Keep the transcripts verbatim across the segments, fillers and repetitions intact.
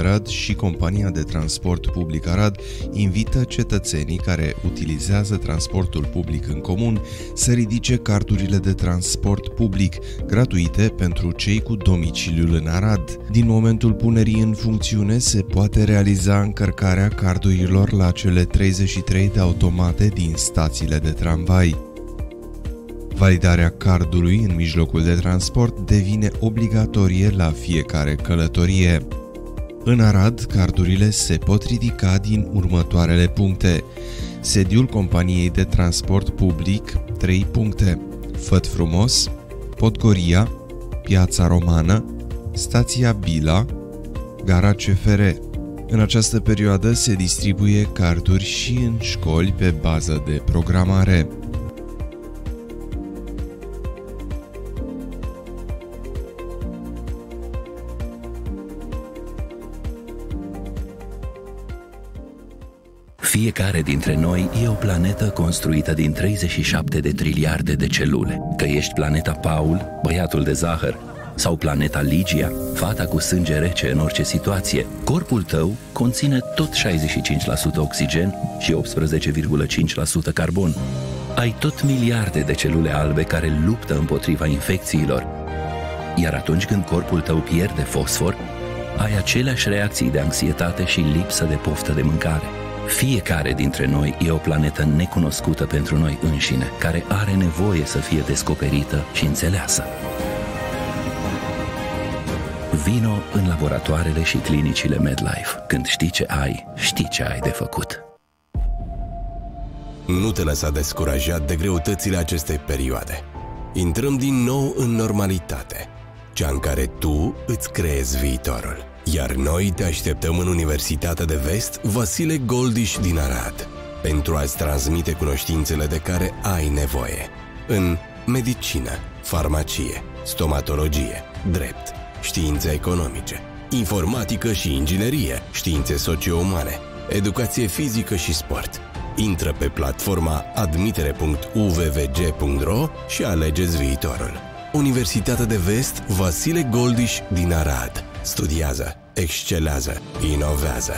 Arad și compania de transport public Arad invită cetățenii care utilizează transportul public în comun să ridice cardurile de transport public, gratuite pentru cei cu domiciliul în Arad. Din momentul punerii în funcțiune se poate realiza încărcarea cardurilor la cele treizeci și trei de automate din stațiile de tramvai. Validarea cardului în mijlocul de transport devine obligatorie la fiecare călătorie. În Arad, cardurile se pot ridica din următoarele puncte: sediul companiei de transport public, trei puncte, Făt Frumos, Podgoria, Piața Romană, Stația Bila, Gara C F R. În această perioadă se distribuie carduri și în școli pe bază de programare. Fiecare dintre noi e o planetă construită din treizeci și șapte de triliarde de celule. Că ești planeta Paul, băiatul de zahăr, sau planeta Ligia, fata cu sânge rece în orice situație, corpul tău conține tot șaizeci și cinci la sută oxigen și optsprezece virgulă cinci la sută carbon. Ai tot miliarde de celule albe care luptă împotriva infecțiilor. Iar atunci când corpul tău pierde fosfor, ai aceleași reacții de anxietate și lipsă de poftă de mâncare. Fiecare dintre noi e o planetă necunoscută pentru noi înșine, care are nevoie să fie descoperită și înțeleasă. Vino în laboratoarele și clinicile MedLife. Când știi ce ai, știi ce ai de făcut. Nu te lăsa descurajat de greutățile acestei perioade. Intrăm din nou în normalitate, cea în care tu îți creezi viitorul. Iar noi te așteptăm în Universitatea de Vest Vasile Goldiș din Arad pentru a-ți transmite cunoștințele de care ai nevoie în medicină, farmacie, stomatologie, drept, științe economice, informatică și inginerie, științe socio-umane, educație fizică și sport. Intră pe platforma admitere punct u v v g punct r o și alegeți viitorul. Universitatea de Vest Vasile Goldiș din Arad. Studiază, excelează, inovează.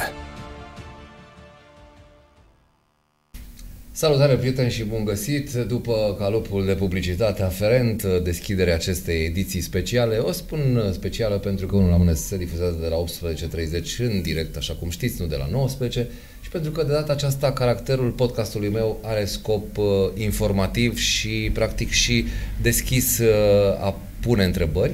Salutare, prieteni, și bun găsit! După calupul de publicitate aferent deschiderea acestei ediții speciale, o spun specială pentru că unul la mână se difuzează de la optsprezece treizeci în direct, așa cum știți, nu de la nouăsprezece, și pentru că de data aceasta caracterul podcastului meu are scop uh, informativ și practic și deschis uh, a pune întrebări.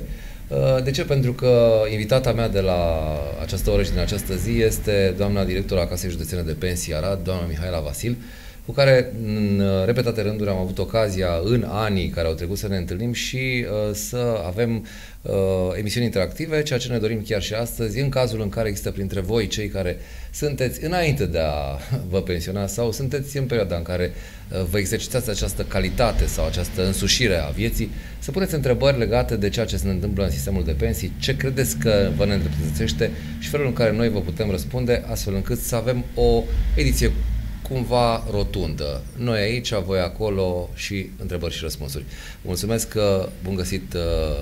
De ce? Pentru că invitata mea de la această oră și din această zi este doamna directora Casei Județene de Pensii Arad, doamna Mihaela Vasil, cu care în repetate rânduri am avut ocazia în anii care au trecut să ne întâlnim și uh, să avem uh, emisiuni interactive, ceea ce ne dorim chiar și astăzi, în cazul în care există printre voi cei care sunteți înainte de a vă pensiona sau sunteți în perioada în care uh, vă exercitați această calitate sau această însușire a vieții, să puneți întrebări legate de ceea ce se întâmplă în sistemul de pensii, ce credeți că vă neîndreptățește și felul în care noi vă putem răspunde, astfel încât să avem o ediție cumva rotundă. Noi aici, voi acolo și întrebări și răspunsuri. Mulțumesc că bun găsit,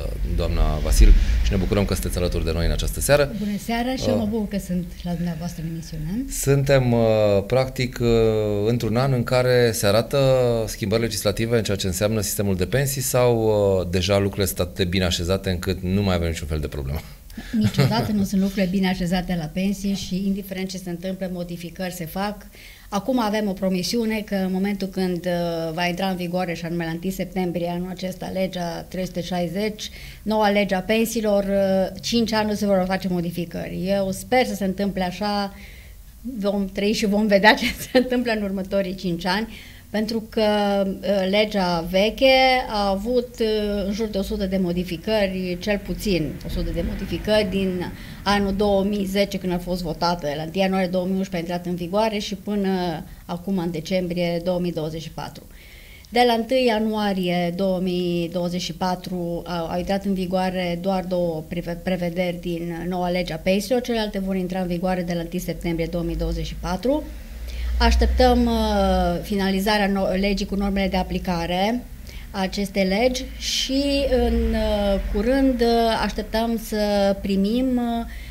doamna Vasil, și ne bucurăm că sunteți alături de noi în această seară. Bună seara și uh, mă bucur că sunt la dumneavoastră în emisiune. Suntem, practic, într-un an în care se arată schimbări legislative în ceea ce înseamnă sistemul de pensii sau deja lucrurile sunt atât de bine așezate încât nu mai avem niciun fel de problemă? Niciodată nu sunt lucrurile bine așezate la pensii și indiferent ce se întâmplă, modificări se fac. Acum avem o promisiune că în momentul când uh, va intra în vigoare, și anume la întâi septembrie anul acesta, legea trei sute șaizeci, noua lege a pensiilor, uh, cinci ani nu se vor face modificări. Eu sper să se întâmple așa, vom trăi și vom vedea ce se întâmplă în următorii cinci ani, pentru că uh, legea veche a avut uh, în jur de o sută de modificări, cel puțin o sută de modificări din anul două mii zece, când a fost votată, la întâi ianuarie două mii unsprezece a intrat în vigoare și până acum în decembrie două mii douăzeci și patru. De la întâi ianuarie două mii douăzeci și patru au intrat în vigoare doar două prevederi din noua lege a pensiilor, celelalte vor intra în vigoare de la întâi septembrie două mii douăzeci și patru. Așteptăm uh, finalizarea no legii cu normele de aplicare a acestei legi și în uh, curând uh, așteptăm să primim uh,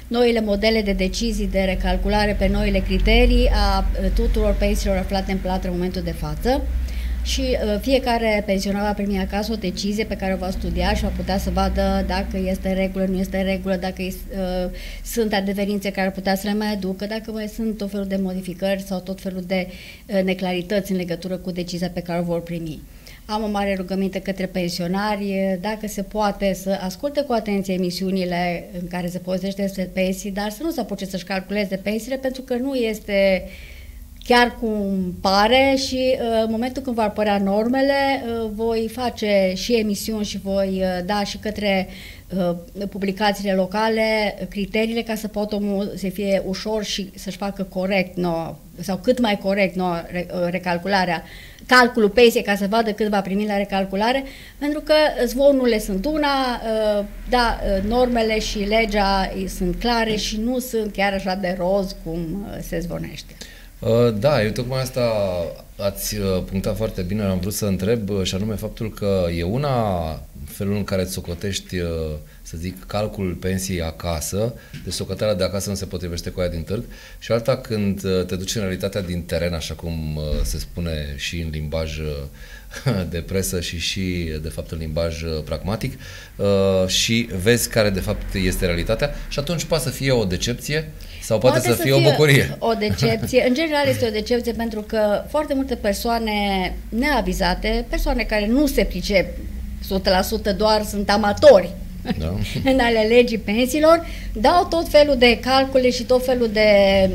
noile modele de decizii de recalculare pe noile criterii a tuturor pensiilor aflate în plată în momentul de față. Și uh, fiecare pensionar va primi acasă o decizie pe care o va studia și va putea să vadă dacă este în regulă, nu este în regulă, dacă uh, sunt adeverințe care ar putea să le mai aducă, dacă mai sunt tot felul de modificări sau tot felul de uh, neclarități în legătură cu decizia pe care o vor primi. Am o mare rugăminte către pensionari, dacă se poate, să asculte cu atenție emisiunile în care se povestește despre pensii, dar să nu se apuce să-și calculeze pensiile, pentru că nu este chiar cum pare și uh, în momentul când vor apărea normele, uh, voi face și emisiuni și voi uh, da și către uh, publicațiile locale criteriile ca să pot omul să fie ușor și să-și facă corect nouă, sau cât mai corect nouă re, uh, recalcularea, calculul pensiei ca să vadă cât va primi la recalculare, pentru că zvonurile sunt una, uh, da, uh, normele și legea sunt clare și nu sunt chiar așa de roz cum uh, se zvonește. Da, eu tocmai asta ați punctat foarte bine, am vrut să întreb, și anume faptul că e una felul în care îți socotești, să zic, calculul pensiei acasă, deci socoteala de acasă nu se potrivește cu aia din târg, și alta când te duci în realitatea din teren, așa cum se spune și în limbaj de presă și și, de fapt, în limbaj pragmatic, și vezi care, de fapt, este realitatea, și atunci poate să fie o decepție sau poate, poate să, să fie o bucurie. O decepție. În general este o decepție pentru că foarte multe persoane neavizate, persoane care nu se pricep o sută la sută, doar sunt amatori, da, în ale legii pensiilor, dau tot felul de calcule și tot felul de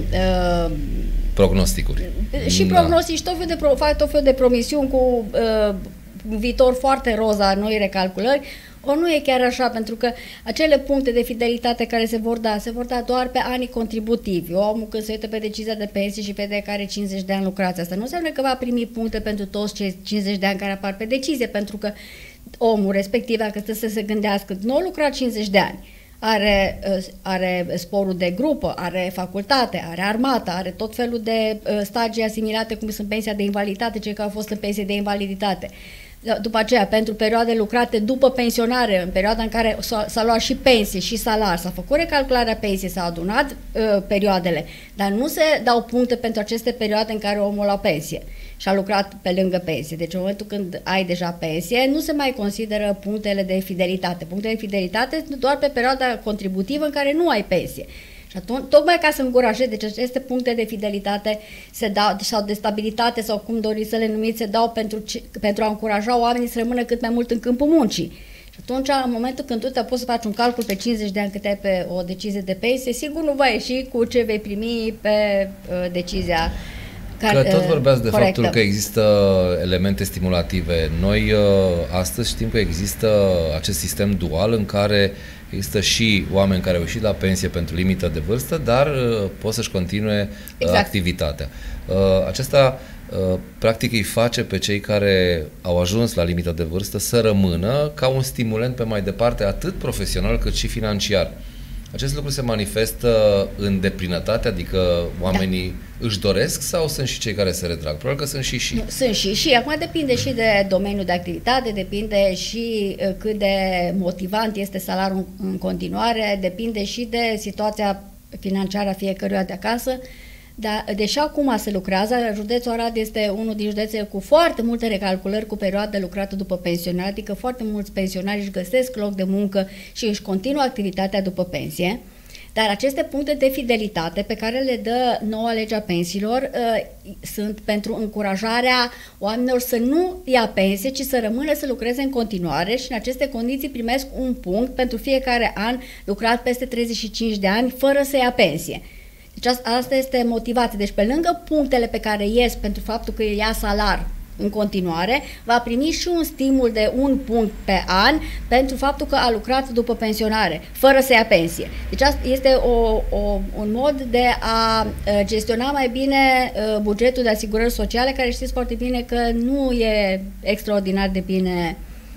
uh, prognosticuri. Și da. prognostici, tot felul de, pro, fac tot felul de promisiuni cu uh, un viitor foarte roz a noi recalculări. O nu e chiar așa, pentru că acele puncte de fidelitate care se vor da, se vor da doar pe anii contributivi. Omul când se uită pe decizia de pensie și vede că are cincizeci de ani lucrați, asta nu înseamnă că va primi puncte pentru toți cei cincizeci de ani care apar pe decizie, pentru că omul respectiv, dacă stă să se gândească, nu a lucrat cincizeci de ani, are, are sporul de grupă, are facultate, are armată, are tot felul de stagii asimilate, cum sunt pensia de invaliditate, cei care au fost în pensie de invaliditate. După aceea, pentru perioade lucrate după pensionare, în perioada în care s-a luat și pensie și salar, s-a făcut recalcularea pensiei, s-au adunat uh, perioadele, dar nu se dau puncte pentru aceste perioade în care omul a pensie și a lucrat pe lângă pensie. Deci în momentul când ai deja pensie, nu se mai consideră punctele de fidelitate. Punctele de fidelitate doar pe perioada contributivă în care nu ai pensie. Și atunci, tocmai ca să încurajeze, deci aceste puncte de fidelitate se dau, sau de stabilitate, sau cum doriți să le numiți, se dau pentru, pentru a încuraja oamenii să rămână cât mai mult în câmpul muncii. Și atunci, în momentul când tu te poți să faci un calcul pe cincizeci de ani cât ai pe o decizie de pensie, sigur nu va ieși cu ce vei primi pe uh, decizia Că tot vorbeați de corectă. Faptul că există elemente stimulative. Noi uh, astăzi știm că există acest sistem dual în care există și oameni care au ieșit la pensie pentru limită de vârstă, dar uh, pot să-și continue uh, exact. activitatea. Uh, acesta uh, practic îi face pe cei care au ajuns la limită de vârstă să rămână ca un stimulent pe mai departe, atât profesional cât și financiar. Acest lucru se manifestă în deplinătate, adică oamenii da. își doresc sau sunt și cei care se retrag? Probabil că sunt și și. Nu, sunt și și. Acum depinde și de domeniul de activitate, depinde și cât de motivant este salariul în continuare, depinde și de situația financiară a fiecăruia de acasă. Dar, deși acum se lucrează, județul Arad este unul din județele cu foarte multe recalculări cu perioade lucrate după pensionare, adică foarte mulți pensionari își găsesc loc de muncă și își continuă activitatea după pensie, dar aceste puncte de fidelitate pe care le dă noua legea pensiilor uh, sunt pentru încurajarea oamenilor să nu ia pensie, ci să rămână să lucreze în continuare și în aceste condiții primesc un punct pentru fiecare an lucrat peste treizeci și cinci de ani fără să ia pensie. Deci asta este motivația. Deci pe lângă punctele pe care ies pentru faptul că ia salar în continuare, va primi și un stimul de un punct pe an pentru faptul că a lucrat după pensionare, fără să ia pensie. Deci asta este o, o, un mod de a gestiona mai bine bugetul de asigurări sociale, care știți foarte bine că nu e extraordinar de bine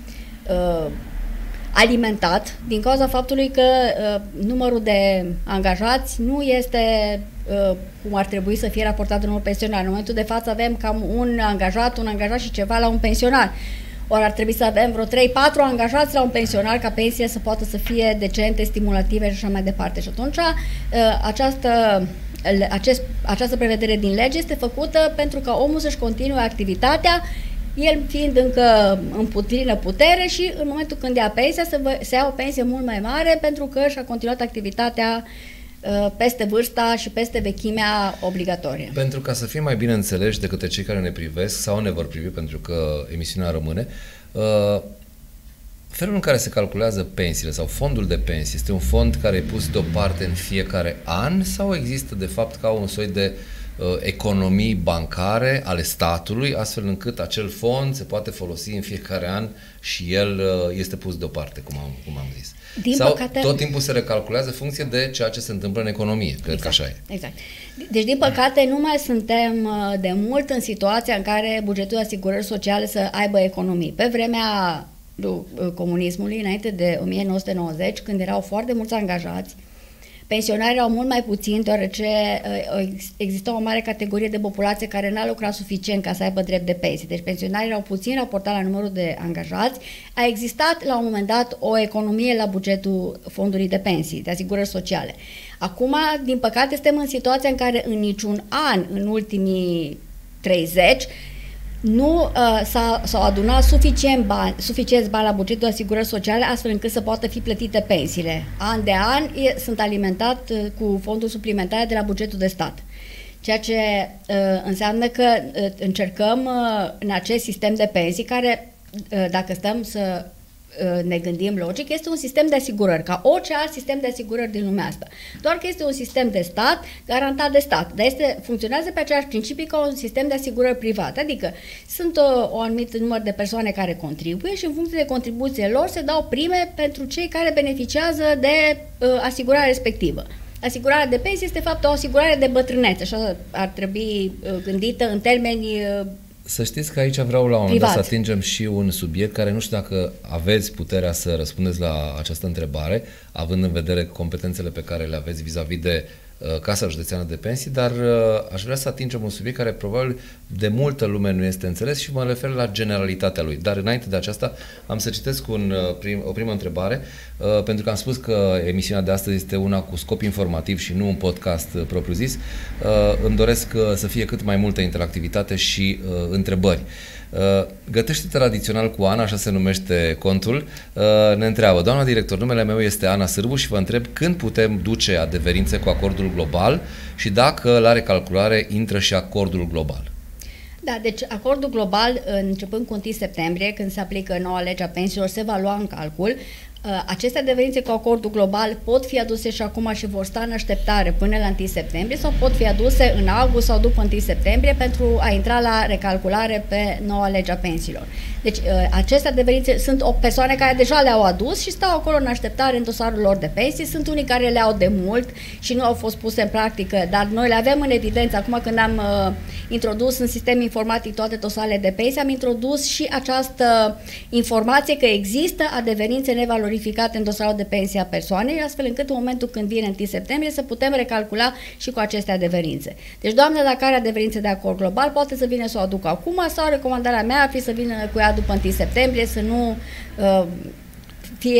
uh, alimentat din cauza faptului că uh, numărul de angajați nu este uh, cum ar trebui să fie raportat în numărul pensionar. În momentul de față avem cam un angajat, un angajat și ceva la un pensionar. ori ar trebui să avem vreo trei patru angajați la un pensionar ca pensiile să poată să fie decente, stimulative și așa mai departe. Și atunci această, acest, această prevedere din lege este făcută pentru ca omul să-și continue activitatea, el fiind încă în plină putere și în momentul când ia pensia să, vă, să ia o pensie mult mai mare pentru că și-a continuat activitatea peste vârsta și peste vechimea obligatorie. Pentru ca să fim mai bine înțeleși de către cei care ne privesc sau ne vor privi pentru că emisiunea rămâne, felul în care se calculează pensiile sau fondul de pensii este un fond care e pus deoparte în fiecare an sau există de fapt ca un soi de economii bancare ale statului, astfel încât acel fond se poate folosi în fiecare an și el este pus deoparte, cum am, cum am zis. Din Sau păcate, tot timpul se recalculează funcție de ceea ce se întâmplă în economie. Cred exact, că așa e. Exact. Deci, din păcate, nu mai suntem de mult în situația în care bugetul de asigurări sociale să aibă economii. Pe vremea comunismului, înainte de o mie nouă sute nouăzeci, când erau foarte mulți angajați, pensionarii erau mult mai puțini, deoarece exista o mare categorie de populație care n-a lucrat suficient ca să aibă drept de pensie. Deci pensionarii erau puțini raportat la numărul de angajați. A existat la un moment dat o economie la bugetul fondului de pensii, de asigurări sociale. Acum, din păcate, suntem în situația în care în niciun an, în ultimii treizeci, nu uh, s-a, s-au adunat suficient bani, suficienți bani la bugetul de asigurări sociale astfel încât să poată fi plătite pensiile. An de an e, sunt alimentat uh, cu fonduri suplimentare de la bugetul de stat. Ceea ce uh, înseamnă că uh, încercăm uh, în acest sistem de pensii care, uh, dacă stăm să ne gândim logic, este un sistem de asigurări, ca orice alt sistem de asigurări din lumea asta. Doar că este un sistem de stat, garantat de stat, dar este, funcționează pe același principii ca un sistem de asigurări private, adică sunt o, o anumit număr de persoane care contribuie și în funcție de contribuțiile lor se dau prime pentru cei care beneficiază de uh, asigurarea respectivă. Asigurarea de pensie este, de fapt, o asigurare de bătrânețe, așa ar trebui uh, gândită în termeni uh, Să știți că aici vreau la un moment dat să atingem și un subiect care nu știu dacă aveți puterea să răspundeți la această întrebare, având în vedere competențele pe care le aveți vis-a-vis de uh, Casa Județeană de Pensii, dar uh, aș vrea să atingem un subiect care probabil de multă lume nu este înțeles și mă refer la generalitatea lui. Dar înainte de aceasta am să citesc un, uh, prim, o primă întrebare, uh, pentru că am spus că emisiunea de astăzi este una cu scop informativ și nu un podcast uh, propriu-zis. Uh, îmi doresc uh, să fie cât mai multă interactivitate și uh, întrebări. Uh, Gătește tradițional cu Ana, așa se numește contul, uh, ne întreabă: doamna director, numele meu este Ana Sârbu și vă întreb când putem duce adeverințe cu acordul global și dacă la recalculare intră și acordul global. Da, deci acordul global, începând cu întâi septembrie, când se aplică noua lege a pensiilor, se va lua în calcul. Aceste adeverințe cu acordul global pot fi aduse și acum și vor sta în așteptare până la întâi septembrie sau pot fi aduse în august sau după întâi septembrie pentru a intra la recalculare pe noua lege a pensiilor. Deci aceste adeverințe sunt o persoane care deja le-au adus și stau acolo în așteptare în dosarul lor de pensii. Sunt unii care le-au de mult și nu au fost puse în practică, dar noi le avem în evidență. Acum când am uh, introdus în sistem informatic toate dosarele de pensii, am introdus și această informație că există adeverințe nevalorificate în dosarul de pensie a persoanei, astfel încât în momentul când vine întâi septembrie să putem recalcula și cu aceste adeverințe. Deci doamna, dacă are adeverințe de acord global, poate să vină să o aducă acum sau recomandarea mea ar fi să vină cu ea după întâi septembrie, să nu uh, fie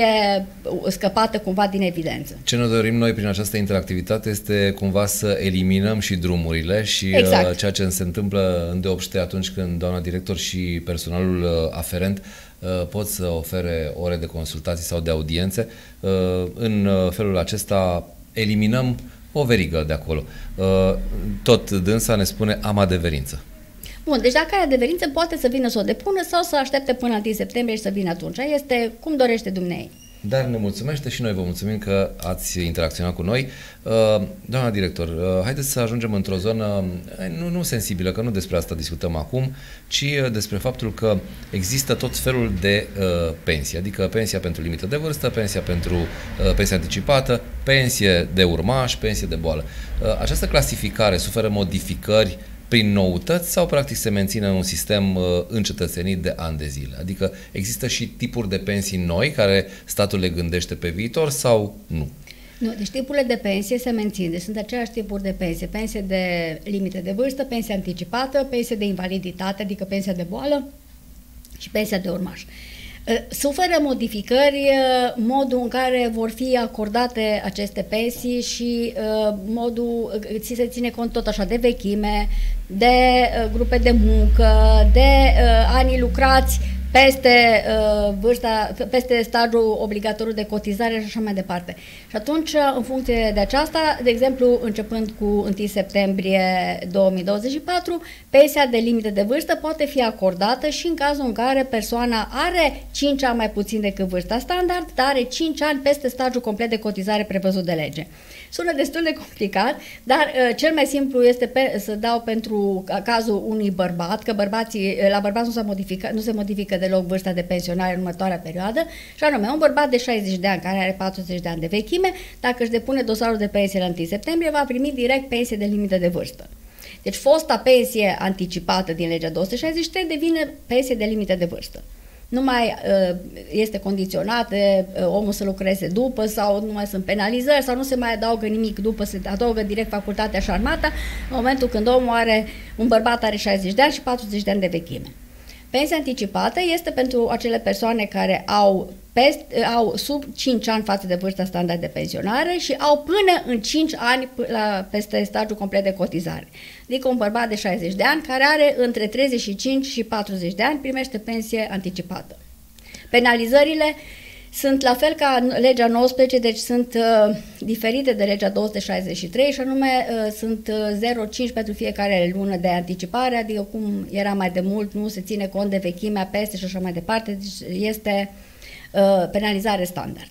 scăpată cumva din evidență. Ce ne dorim noi prin această interactivitate este cumva să eliminăm și drumurile și exact. uh, ceea ce se întâmplă îndeopște atunci când doamna director și personalul uh, aferent uh, pot să ofere ore de consultații sau de audiențe. Uh, în uh, felul acesta eliminăm o verigă de acolo. Uh, tot dânsa ne spune: am adeverință. Bun, deci dacă are adeverință, poate să vină să o depună sau să aștepte până întâi septembrie și să vină atunci. Este cum dorește dumnei. Dar ne mulțumește și noi vă mulțumim că ați interacționat cu noi. Doamna director, haideți să ajungem într-o zonă nu, nu sensibilă, că nu despre asta discutăm acum, ci despre faptul că există tot felul de uh, pensii, adică pensia pentru limită de vârstă, pensia pentru uh, pensie anticipată, pensie de urmaș, pensie de boală. Uh, această clasificare suferă modificări prin noutăți sau practic se menține un sistem uh, încetățenit de ani de zile? Adică există și tipuri de pensii noi care statul le gândește pe viitor sau nu? Nu, deci tipurile de pensie se mențin, deci sunt aceleași tipuri de pensie, pensie de limite de vârstă, pensie anticipată, pensie de invaliditate, adică pensia de boală, și pensia de urmaș. Suferă modificări modul în care vor fi acordate aceste pensii și modul, ți se ține cont tot așa de vechime, de grupe de muncă, de anii lucrați peste uh, vârsta, peste stagiul obligatoriu de cotizare și așa mai departe. Și atunci, în funcție de aceasta, de exemplu, începând cu întâi septembrie două mii douăzeci și patru, pensia de limită de vârstă poate fi acordată și în cazul în care persoana are cinci ani mai puțin decât vârsta standard, dar are cinci ani peste stagiul complet de cotizare prevăzut de lege. Sună destul de complicat, dar uh, cel mai simplu este pe, să dau pentru cazul unui bărbat, că bărbații, la bărbați nu se modifică, nu se modifică deloc vârsta de pensionare în următoarea perioadă, și anume un bărbat de șaizeci de ani care are patruzeci de ani de vechime, dacă își depune dosarul de pensie la întâi septembrie, va primi direct pensie de limită de vârstă. Deci fosta pensie anticipată din legea două sute șaizeci și trei devine pensie de limită de vârstă. Nu mai uh, este condiționat uh, omul să lucreze după sau nu mai sunt penalizări sau nu se mai adaugă nimic după, se adaugă direct facultatea și armata în momentul când omul are, un bărbat are șaizeci de ani și patruzeci de ani de vechime. Pensia anticipată este pentru acele persoane care au, peste, au sub cinci ani față de vârsta standard de pensionare și au până în cinci ani la, peste stagiul complet de cotizare. Adică un bărbat de șaizeci de ani care are între treizeci și cinci și patruzeci de ani primește pensie anticipată. Penalizările sunt la fel ca legea nouăsprezece, deci sunt uh, diferite de legea două sute șaizeci și trei și anume uh, sunt uh, zero virgulă cinci pentru fiecare lună de anticipare, adică cum era mai de mult, nu se ține cont de vechimea peste și așa mai departe, deci este uh, penalizare standard.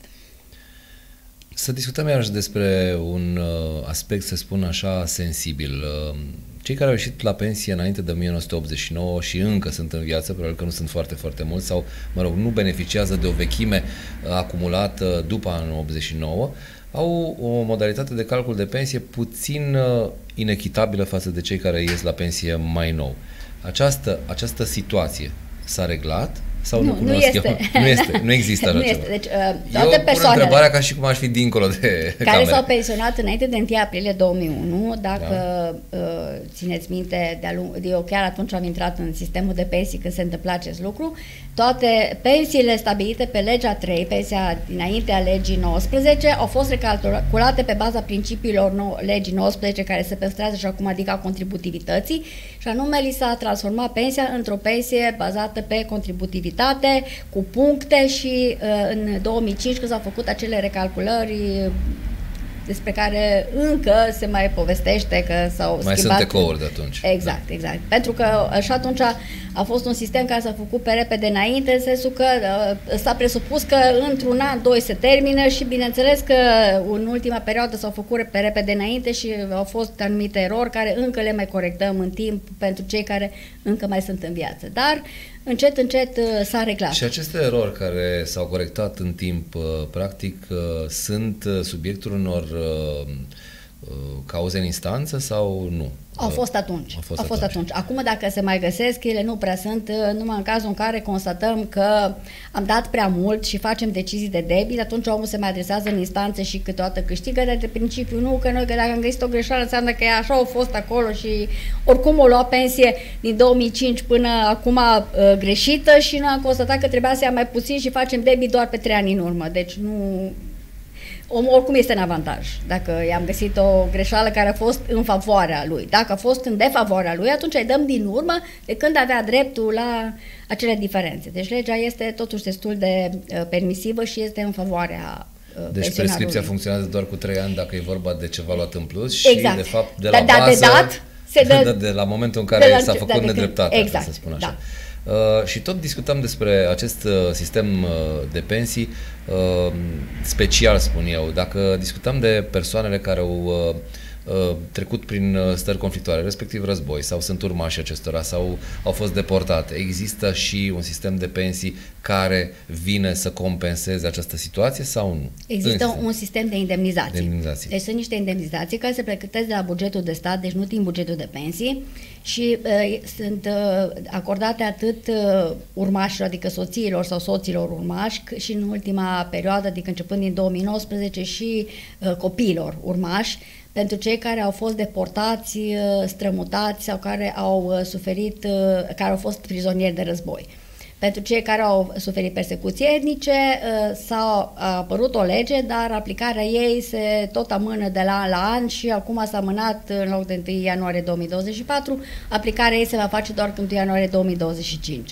Să discutăm iarăși despre un uh, aspect, să spun așa, sensibil. Uh, Cei care au ieșit la pensie înainte de o mie nouă sute optzeci și nouă și încă sunt în viață, probabil că nu sunt foarte, foarte mulți, sau, mă rog, nu beneficiază de o vechime acumulată după anul optzeci și nouă, au o modalitate de calcul de pensie puțin inechitabilă față de cei care ies la pensie mai nou. Această, această situație s-a reglat? Sau nu, nu, nu este. Eu? Nu este. Nu există așa nu ceva. Este. Deci, uh, toate eu pun întrebarea ca și cum aș fi dincolo de care camere. s-au pensionat înainte de întâi aprilie două mii unu, dacă da. uh, țineți minte, de-a lung, eu chiar atunci am intrat în sistemul de pensii când se întâmpla acest lucru, toate pensiile stabilite pe legea trei, pensia dinaintea legii nouăsprezece, au fost recalculate pe baza principiilor nou, legii nouăsprezece care se păstrează și acum, adică a contributivității, și anume li s-a transformat pensia într-o pensie bazată pe contributivitate, cu puncte și uh, în două mii cinci, când s-au făcut acele recalculări despre care încă se mai povestește că s-au mai schimbat. Sunt ecouri de atunci. Exact, da. exact. Pentru că și atunci a fost un sistem care s-a făcut pe repede înainte, în sensul că uh, s-a presupus că într-un an, doi se termină și bineînțeles că în ultima perioadă s-au făcut pe repede înainte și au fost anumite erori care încă le mai corectăm în timp pentru cei care încă mai sunt în viață. Dar încet, încet s-a reglat. Și aceste erori care s-au corectat în timp, practic, sunt subiectul unor cauze în instanță sau nu? Au fost atunci. Au fost, Au fost atunci. atunci. Acum, dacă se mai găsesc, ele nu prea sunt, numai în cazul în care constatăm că am dat prea mult și facem decizii de debit, atunci omul se mai adresează în instanță și câteodată câștigă, dar de principiu nu, că noi, că dacă am găsit o greșeală, înseamnă că ea așa a fost acolo și oricum o lua pensie din două mii cinci până acum uh, greșită și nu am constatat că trebuia să ia mai puțin și facem debit doar pe trei ani în urmă. Deci nu... Omul oricum este în avantaj. Dacă i-am găsit o greșeală care a fost în favoarea lui. Dacă a fost în defavoarea lui, atunci îi dăm din urmă de când avea dreptul la acele diferențe. Deci legea este totuși destul de uh, permisivă și este în favoarea uh, Deci prescripția funcționează doar cu trei ani dacă e vorba de ceva luat în plus și exact. de fapt de la da, bază, de, dat, se dă, de, de la momentul în care s-a făcut da, nedreptatea, exact, să spun așa. Da. Uh, și tot discutam despre acest uh, sistem uh, de pensii uh, special, spun eu. Dacă discutăm de persoanele care au uh, uh, trecut prin uh, stări conflictuale, respectiv război, sau sunt urmași acestora, sau au fost deportate, există și un sistem de pensii care vine să compenseze această situație sau nu? Există Însă, un sistem de indemnizații. de indemnizații. Deci sunt niște indemnizații care se pregătesc de la bugetul de stat, deci nu din bugetul de pensii, și uh, sunt uh, acordate atât uh, urmașilor, adică soțiilor sau soților urmași, și în ultima perioadă, adică începând din două mii nouăsprezece, și uh, copiilor urmași, pentru cei care au fost deportați, uh, strămutați sau care au uh, suferit, uh, care au fost prizonieri de război. Pentru cei care au suferit persecuții etnice s-a apărut o lege, dar aplicarea ei se tot amână de la an la an și acum s-a amânat în loc de întâi ianuarie două mii douăzeci și patru, aplicarea ei se va face doar întâi ianuarie două mii douăzeci și cinci.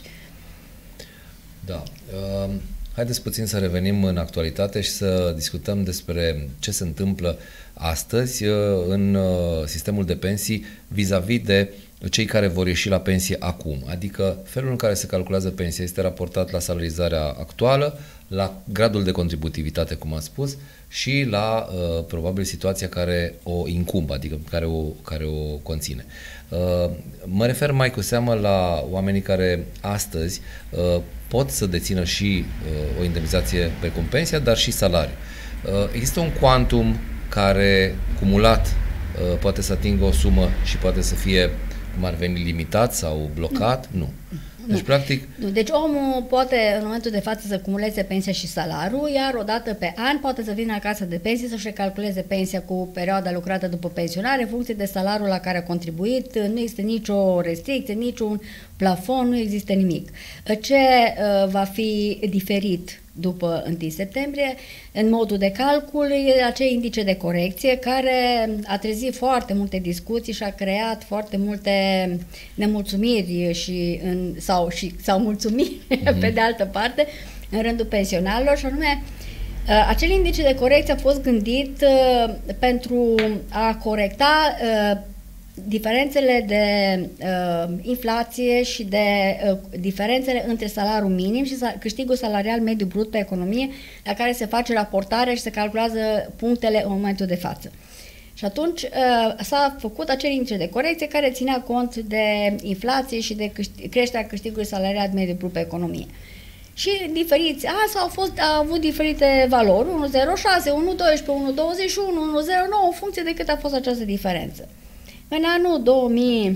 Da. Uh, haideți puțin să revenim în actualitate și să discutăm despre ce se întâmplă astăzi uh, în uh, sistemul de pensii vis-a-vis de cei care vor ieși la pensie acum. Adică felul în care se calculează pensia este raportat la salarizarea actuală, la gradul de contributivitate, cum am spus, și la uh, probabil situația care o incumbă, adică care o, care o conține. Uh, mă refer mai cu seamă la oamenii care astăzi uh, pot să dețină și uh, o indemnizație precum pensia, dar și salariu. Uh, există un quantum care, cumulat, uh, poate să atingă o sumă și poate să fie, cum ar veni, limitat sau blocat? Nu. nu. Deci, nu. practic... Nu. Deci omul poate în momentul de față să cumuleze pensia și salariul, iar odată pe an poate să vină acasă de pensie să-și recalculeze pensia cu perioada lucrată după pensionare în funcție de salariul la care a contribuit. Nu există nicio restricție, niciun plafon, nu există nimic. Ce uh, va fi diferit după întâi septembrie, în modul de calcul, e acel indice de corecție care a trezit foarte multe discuții și a creat foarte multe nemulțumiri și în, sau, și, sau mulțumiri, mm-hmm. pe de altă parte, în rândul pensionarilor, și anume acel indice de corecție a fost gândit uh, pentru a corecta uh, diferențele de uh, inflație și de uh, diferențele între salariul minim și sal- câștigul salarial mediu brut pe economie, la care se face raportare și se calculează punctele în momentul de față. Și atunci uh, s-a făcut acel indice de corecție care ținea cont de inflație și de câștig- creșterea câștigului salarial mediu brut pe economie. Și diferiți, a, s-au fost, a avut diferite valori, unu virgulă zero șase, unu virgulă doisprezece, unu virgulă douăzeci și unu, unu virgulă zero nouă, în funcție de cât a fost această diferență. În anul două mii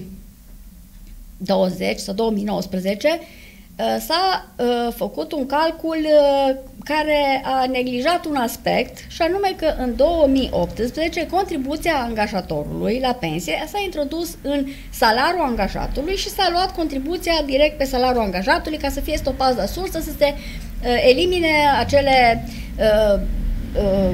douăzeci sau două mii nouăsprezece s-a făcut un calcul care a neglijat un aspect, și anume că în două mii optsprezece contribuția angajatorului la pensie s-a introdus în salariul angajatului și s-a luat contribuția direct pe salariul angajatului ca să fie stopați la sursă, să se elimine acele uh, uh,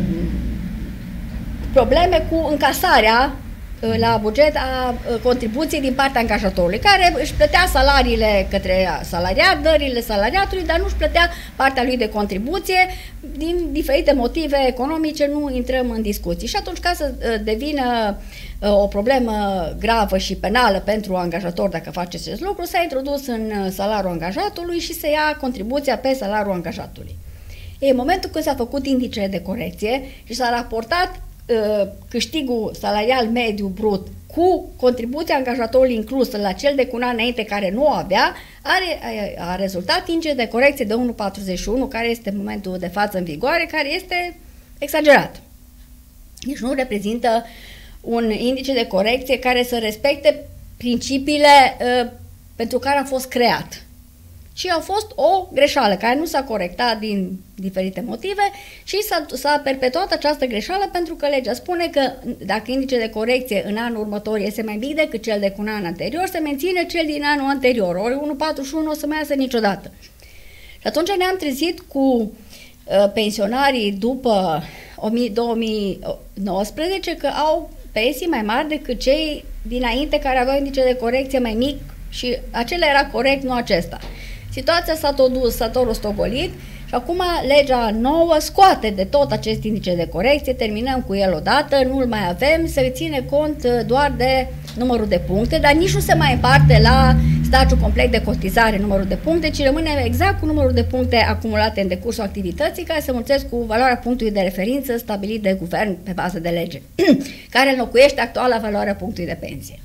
probleme cu încasarea la buget a contribuției din partea angajatorului, care își plătea salariile către salariat, dările salariatului, dar nu își plătea partea lui de contribuție. Din diferite motive economice nu intrăm în discuții. Și atunci, ca să devină o problemă gravă și penală pentru angajator dacă face acest lucru, s-a introdus în salariul angajatului și se ia contribuția pe salariul angajatului. E în momentul când s-a făcut indicele de corecție și s-a raportat câștigul salarial mediu brut cu contribuția angajatorului inclusă la cel de cu un an înainte care nu o avea, are, a rezultat indice de corecție de unu virgulă patruzeci și unu, care este în momentul de față în vigoare, care este exagerat. Deci nu reprezintă un indice de corecție care să respecte principiile uh, pentru care a fost creat. Și a fost o greșeală care nu s-a corectat din diferite motive și s-a, s-a perpetuat această greșeală pentru că legea spune că dacă indice de corecție în anul următor este mai mic decât cel de cu un an anterior, se menține cel din anul anterior, ori unu virgulă patruzeci și unu o să mai iasă niciodată. Și atunci ne-am trezit cu uh, pensionarii după două mii nouăsprezece că au pensii mai mari decât cei dinainte care aveau indice de corecție mai mic și acela era corect, nu acesta. Situația s-a tot dus, s-a tot rostogolit și acum legea nouă scoate de tot acest indice de corecție, terminăm cu el odată, nu-l mai avem, se ține cont doar de numărul de puncte, dar nici nu se mai împarte la stagiul complet de cotizare numărul de puncte, ci rămâne exact cu numărul de puncte acumulate în decursul activității, care se mulțesc cu valoarea punctului de referință stabilit de guvern pe bază de lege, care înlocuiește actuala valoarea punctului de pensie.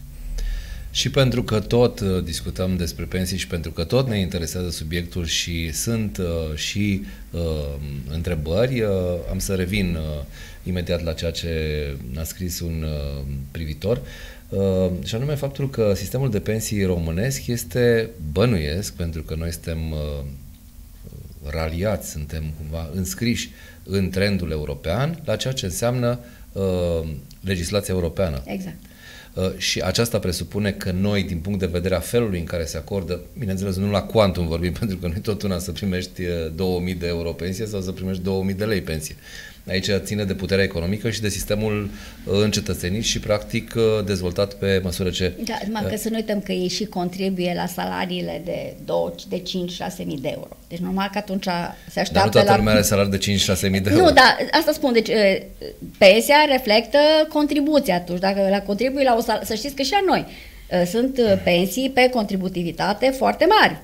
Și pentru că tot uh, discutăm despre pensii și pentru că tot ne interesează subiectul și sunt uh, și uh, întrebări, uh, am să revin uh, imediat la ceea ce a scris un uh, privitor, uh, și anume faptul că sistemul de pensii românesc este, bănuiesc, pentru că noi suntem uh, raliați, suntem cumva înscriși în trendul european, la ceea ce înseamnă uh, legislația europeană. Exact. Și aceasta presupune că noi, din punct de vedere a felului în care se acordă, bineînțeles, nu la quantum vorbim, pentru că nu e tot una să primești două mii de euro pensie sau să primești două mii de lei pensie. Aici ține de puterea economică și de sistemul încetățenit și practic dezvoltat pe măsură ce... Da, numai că să nu uităm că ei și contribuie la salariile de, de cinci șase mii de euro. Deci normal că atunci se așteaptă. Dar nu toată la... lumea are salariu de cinci șase mii de euro. Nu, dar asta spun. Deci pensia reflectă contribuția atunci. Dacă la contribui la o sal... Să știți că și la noi sunt pensii pe contributivitate foarte mari.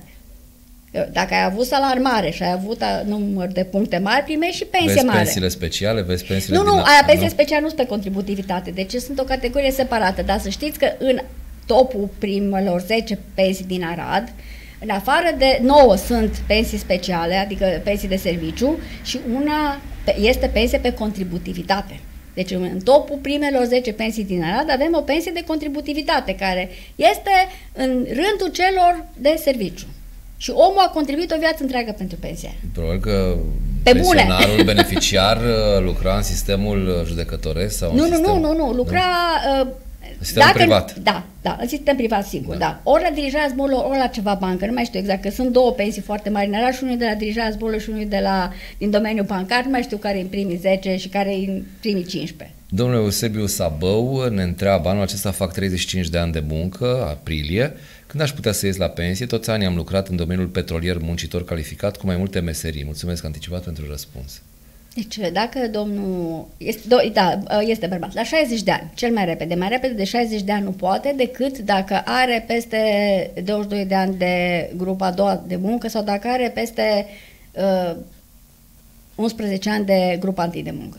Dacă ai avut salar mare și ai avut număr de puncte mari, primești și pensie vezi mare. Pensiile speciale, vezi pensiile Nu, din... nu, aia pensie speciale nu sunt pe contributivitate, deci sunt o categorie separată, dar să știți că în topul primelor zece pensii din Arad, în afară de nouă sunt pensii speciale, adică pensii de serviciu, și una este pensie pe contributivitate. Deci în topul primelor zece pensii din Arad avem o pensie de contributivitate, care este în rândul celor de serviciu. Și omul a contribuit o viață întreagă pentru pensia. Probabil că pe pensionarul bune. beneficiar lucra în sistemul judecătoresc sau nu, în nu, sistem... nu, nu, nu, lucra... Nu? În sistemul dacă, privat. Da, da, în sistem privat, sigur, da. da. Ori la dirijarea zborurilor, ori la ceva bancă, nu mai știu exact, că sunt două pensii foarte mari în Arad, și unul de la dirijarea zborurilor și unul de la, din domeniul bancar, nu mai știu care e în primii zece și care e în primii cincisprezece. Domnule Eusebiu Sabău ne întreabă, anul acesta fac treizeci și cinci de ani de muncă, aprilie, când aș putea să ies la pensie? Toți anii am lucrat în domeniul petrolier, muncitor calificat, cu mai multe meserii. Mulțumesc anticipat pentru răspuns. Deci, dacă domnul este, do, da, este bărbat, la șaizeci de ani, cel mai repede, mai repede de șaizeci de ani nu poate, decât dacă are peste douăzeci și doi de ani de grupa a doua de muncă sau dacă are peste uh, unsprezece ani de grupa întâi de muncă.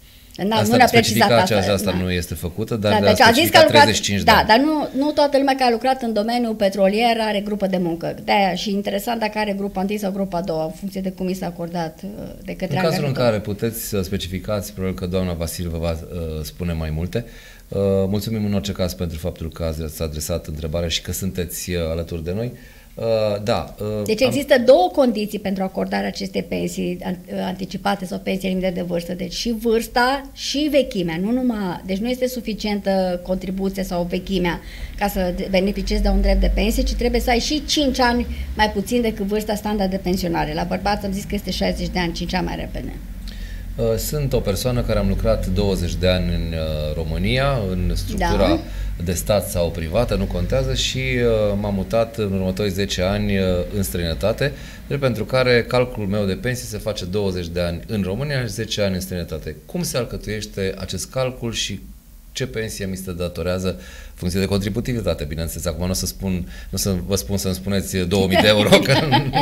Asta nu specifica asta, asta nu este făcută, dar da, deci a zis că a lucrat, treizeci și cinci da, de ani. dar nu, nu toată lumea care a lucrat în domeniul petrolier are grupă de muncă. De-aia și interesant dacă are grupa întâi sau grupa a doua, în funcție de cum i s-a acordat de către În cazul în care puteți să specificați, probabil că doamna Vasile vă va uh, spune mai multe. Uh, mulțumim în orice caz pentru faptul că ați adresat întrebarea și că sunteți uh, alături de noi. Uh, da, uh, deci există am... două condiții pentru acordarea acestei pensii anticipate sau pensii limite de vârstă, deci și vârsta și vechimea, nu numai, deci nu este suficientă contribuția sau vechimea ca să beneficiezi de un drept de pensie, ci trebuie să ai și cinci ani mai puțin decât vârsta standard de pensionare. La bărbați am zis că este șaizeci de ani, cinci ani mai repede. Sunt o persoană care am lucrat douăzeci de ani în România, în structura da. de stat sau privată, nu contează, și m-am mutat în următorii zece ani în străinătate, pentru care calculul meu de pensie se face douăzeci de ani în România și zece ani în străinătate. Cum se alcătuiește acest calcul și ce pensie mi se datorează în funcție de contributivitate? Bineînțeles, acum nu o să spun, nu o să vă spun să-mi spuneți două mii de euro, că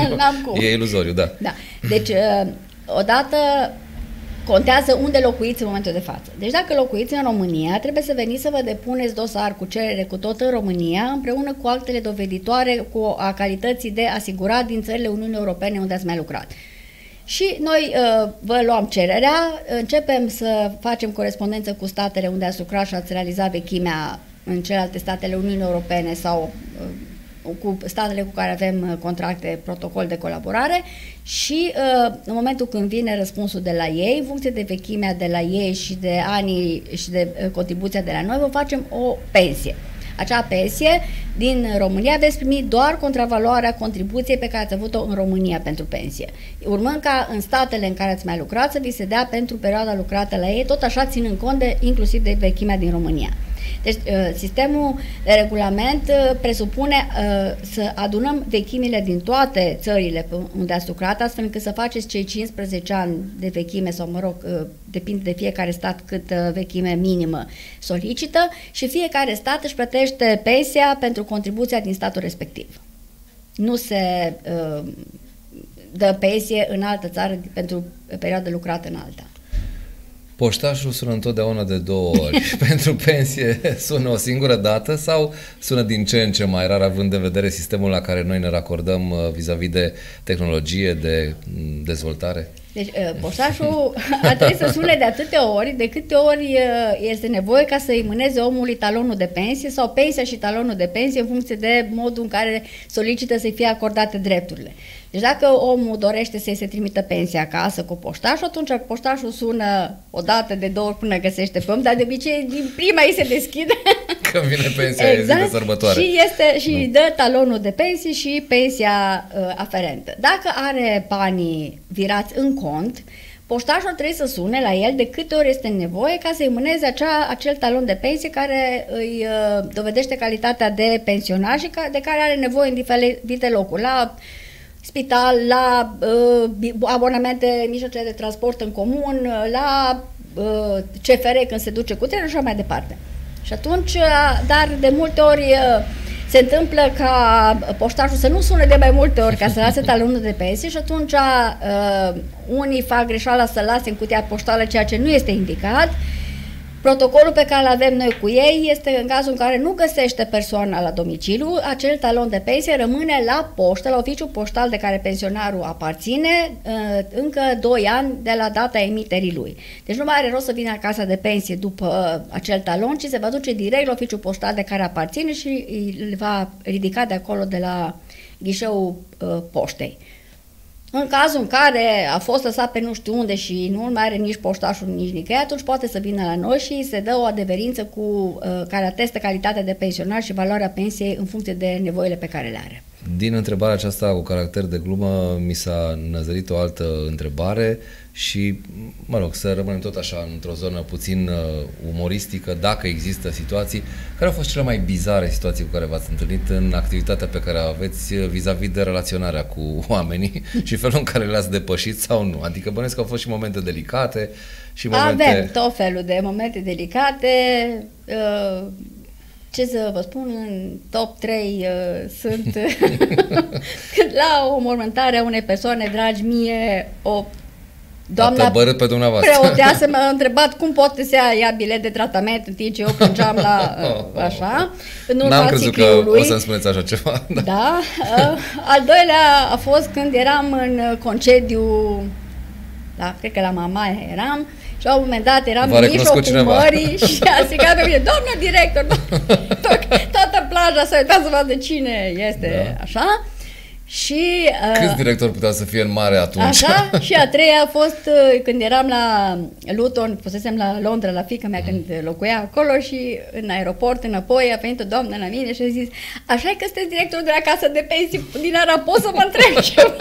e iluzoriu, da. da. Deci, odată contează unde locuiți în momentul de față. Deci dacă locuiți în România, trebuie să veniți să vă depuneți dosar cu cerere cu tot în România, împreună cu actele doveditoare cu a calității de asigurat din țările Uniunii Europene unde ați mai lucrat. Și noi uh, vă luăm cererea, începem să facem corespondență cu statele unde ați lucrat și ați realizat vechimea în celelalte statele Uniunii Europene sau uh, cu statele cu care avem contracte, protocol de colaborare, și uh, în momentul când vine răspunsul de la ei, în funcție de vechimea de la ei și de anii și de uh, contribuția de la noi, vă facem o pensie. Acea pensie din România veți primi doar contravaloarea contribuției pe care ați avut-o în România pentru pensie, urmând ca în statele în care ați mai lucrat să vi se dea pentru perioada lucrată la ei, tot așa ținând cont de, inclusiv de vechimea din România. Deci sistemul de regulament presupune să adunăm vechimile din toate țările unde ați lucrat, astfel încât să faceți cei cincisprezece ani de vechime, sau mă rog, depinde de fiecare stat cât vechime minimă solicită, și fiecare stat își plătește pensia pentru contribuția din statul respectiv. Nu se dă pensie în altă țară pentru perioada lucrată în alta. Poștașul sună întotdeauna de două ori. Pentru pensie sună o singură dată sau sună din ce în ce mai rar, având în vedere sistemul la care noi ne racordăm vis-a-vis de tehnologie, de dezvoltare? Deci poștașul ar trebui să sune de atâtea ori, de câte ori este nevoie ca să îi mâneze omului talonul de pensie sau pensia și talonul de pensie în funcție de modul în care solicită să-i fie acordate drepturile. Deci dacă omul dorește să-i se trimită pensia acasă cu poștașul, atunci poștașul sună o dată de două ori până găsește pe om, dar de obicei din prima îi se deschide. Că vine pensia, exact. Zi de sărbătoare. Și, este, și nu. dă talonul de pensie și pensia uh, aferentă. Dacă are banii virați în cont, poștașul trebuie să sune la el de câte ori este nevoie ca să-i mâneze acea, acel talon de pensie care îi uh, dovedește calitatea de pensionar și ca, de care are nevoie în diferite locuri, la spital, la uh, abonamente, mijloace de transport în comun, la uh, C F R când se duce cu trenul și așa mai departe. Și atunci, uh, dar de multe ori uh, se întâmplă ca poștașul să nu sune de mai multe ori ca să lase talonul de pensie și atunci uh, unii fac greșeala să lase în cutia poștală, ceea ce nu este indicat. Protocolul pe care îl avem noi cu ei este în cazul în care nu găsește persoana la domiciliu, acel talon de pensie rămâne la poștă, la oficiul poștal de care pensionarul aparține, încă doi ani de la data emiterii lui. Deci nu mai are rost să vină acasă de pensie după acel talon, ci se va duce direct la oficiul poștal de care aparține și îl va ridica de acolo de la ghișeul poștei. În cazul în care a fost lăsat pe nu știu unde și nu mai are nici poștașul, nici nicăieri, atunci poate să vină la noi și se dă o adeverință cu, uh, care atestă calitatea de pensionar și valoarea pensiei în funcție de nevoile pe care le are. Din întrebarea aceasta cu caracter de glumă mi s-a năzărit o altă întrebare și, mă rog, să rămânem tot așa într-o zonă puțin uh, umoristică, dacă există situații. Care au fost cele mai bizare situații cu care v-ați întâlnit în activitatea pe care o aveți vis-a-vis de relaționarea cu oamenii și felul în care le-ați depășit sau nu? Adică bănesc că au fost și momente delicate și momente... Avem tot felul de momente delicate. Uh... Ce să vă spun, în top trei uh, sunt la o mormântare a unei persoane dragi mie, o doamna pe dumneavoastră. preoteasă m-a întrebat cum poate să ia, ia bilet de tratament în timp ce eu plângeam la uh, așa. N-am crezut că o să-mi spuneți așa ceva. Da. da uh, al doilea a fost când eram în concediu, da, cred că la Mamaia eram, și la un moment dat eram în mijlocul mării și a strigat pe mine, doamnă director, toată plaja s-a uitat să vadă cine este, da. Așa. Și, uh, câți directori puteau să fie în mare atunci? Așa, și a treia a fost uh, când eram la Luton, fusesem la Londra, la fiica mea când locuia acolo și în aeroport înapoi a venit o doamnă la mine și a zis, așa că sunteți directorul de la casă de pensii din Arad, pot să mă întreb ceva?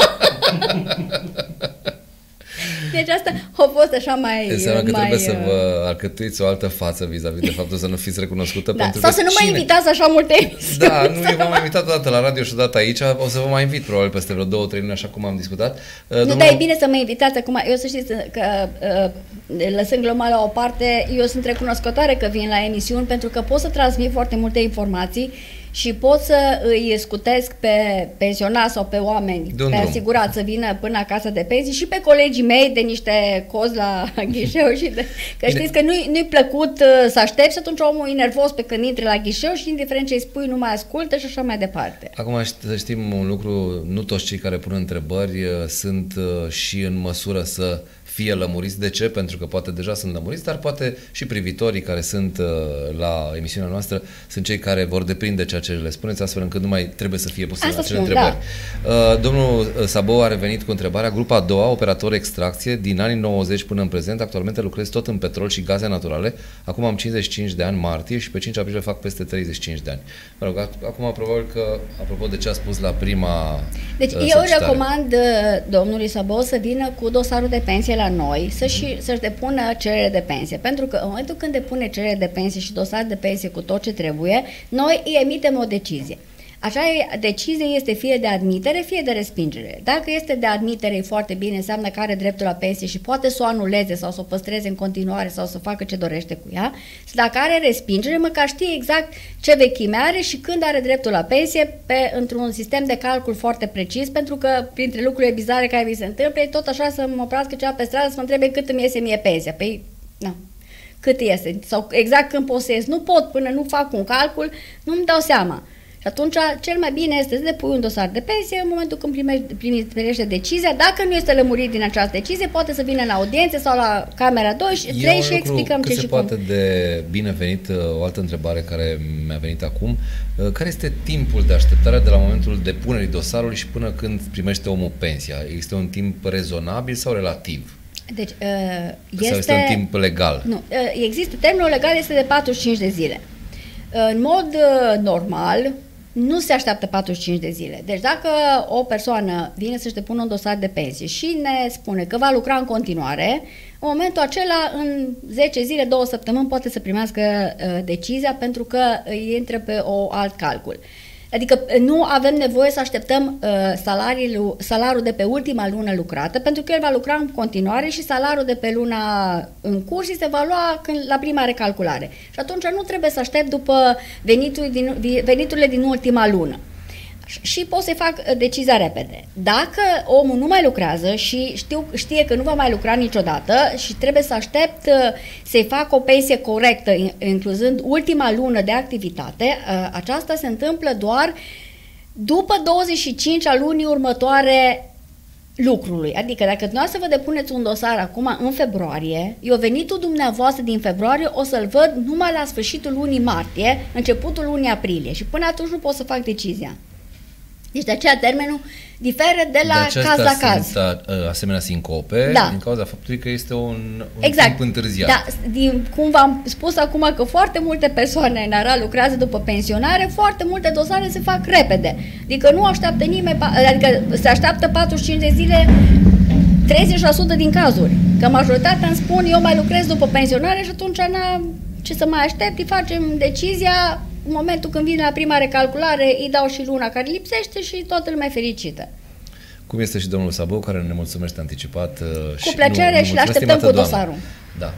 Deci asta a fost așa mai... Înseamnă că mai, trebuie să vă alcătuiți o altă față vis-a-vis de faptul să nu fiți recunoscută. Da, pentru sau că să nu cine... mă invitați așa multe emisiuni. Da, nu, eu v-am invitat odată la radio și odată aici, o să vă mai invit probabil peste vreo două, trei luni, așa cum am discutat. Nu, Domnul... dar e bine să mă invitați acum. Eu să știți că, lăsând gluma la o parte, eu sunt recunoscătoare că vin la emisiuni pentru că pot să transmit foarte multe informații și pot să îi scutesc pe pensionari sau pe oameni, pe asigurat să vină până acasă de pensii și pe colegii mei de niște cozi la ghișeu și de, că bine. Știți că nu-i, nu-i plăcut să aștepți și atunci omul e nervos pe când intri la ghișeu și indiferent ce îi spui nu mai ascultă și așa mai departe. Acum să știm un lucru, nu toți cei care pun întrebări sunt și în măsură să fie lămuriți. De ce? Pentru că poate deja sunt lămuriți, dar poate și privitorii care sunt uh, la emisiunea noastră sunt cei care vor deprinde ceea ce le spuneți, astfel încât nu mai trebuie să fie puse acele spun, întrebări. Da. Uh, domnul Sabou a revenit cu întrebarea. Grupa a doua, operator extracție, din anii nouăzeci până în prezent, actualmente lucrez tot în petrol și gaze naturale. Acum am cincizeci și cinci de ani, martie, și pe cinci aprilie fac peste treizeci și cinci de ani. Mă rog, acum probabil că, apropo de ce a spus la prima Deci uh, eu recomand uh, domnului Sabou să vină cu dosarul de pensie la noi, să-și, să-și depună cerere de pensie. Pentru că în momentul când depune cerere de pensie și dosar de pensie cu tot ce trebuie, noi îi emitem o decizie. Așa, decizie este fie de admitere, fie de respingere. Dacă este de admitere, e foarte bine, înseamnă că are dreptul la pensie și poate să o anuleze sau să o păstreze în continuare sau să facă ce dorește cu ea. Și dacă are respingere, măcar știe exact ce vechime are și când are dreptul la pensie, pe, într-un sistem de calcul foarte precis, pentru că printre lucrurile bizare care mi se întâmplă, e tot așa să mă oprească ceva pe stradă să mă întrebe cât îmi iese mie pensia. Păi, nu. Cât iese? Sau exact când pot să ies. Nu pot, până nu fac un calcul, nu-mi dau seama. Și atunci cel mai bine este să depui un dosar de pensie în momentul când primește, primește decizia. Dacă nu este lămurit din această decizie, poate să vină la audiențe sau la Camera doi și trei și explicăm ce se și poate cum. de binevenit. O altă întrebare care mi-a venit acum. Care este timpul de așteptare de la momentul depunerii dosarului și până când primește omul pensia? Este un timp rezonabil sau relativ? Deci, este... Sau este un timp legal? Nu, există, termenul legal este de patruzeci și cinci de zile. În mod normal, nu se așteaptă patruzeci și cinci de zile. Deci dacă o persoană vine să-și depună un dosar de pensie și ne spune că va lucra în continuare, în momentul acela, în zece zile, două săptămâni, poate să primească uh, decizia pentru că îi intră pe o alt calcul. Adică nu avem nevoie să așteptăm uh, salariul, salariul de pe ultima lună lucrată, pentru că el va lucra în continuare și salariul de pe luna în curs se va lua când, la prima recalculare. Și atunci nu trebuie să aștept după veniturile din, veniturile din ultima lună. Și pot să-i fac decizia repede. Dacă omul nu mai lucrează și știu, știe că nu va mai lucra niciodată și trebuie să aștept să-i fac o pensie corectă, incluzând ultima lună de activitate, aceasta se întâmplă doar după douăzeci și cinci a lunii următoare lucrului. Adică dacă dumneavoastră vă depuneți un dosar acum în februarie, eu venitul dumneavoastră din februarie o să-l văd numai la sfârșitul lunii martie, începutul lunii aprilie și până atunci nu pot să fac decizia. Deci de aceea termenul diferă de la de caz la caz. Sunt asemenea sincope, da. Din cauza faptului că este un, un exact. timp întârziat. Da, din, cum v-am spus acum că foarte multe persoane în Arad lucrează după pensionare, foarte multe dosare se fac repede. Adică nu așteaptă nimeni, adică se așteaptă patruzeci și cinci de zile, treizeci la sută din cazuri. Că majoritatea îmi spun, eu mai lucrez după pensionare și atunci n-am ce să mai aștept, îi facem decizia. În momentul când vine la prima recalculare, îi dau și luna care lipsește și toată lumea e fericită. Cum este și domnul Sabău, care ne mulțumește anticipat. Cu plăcere nu, nu și le așteptăm cu dosarul. Da.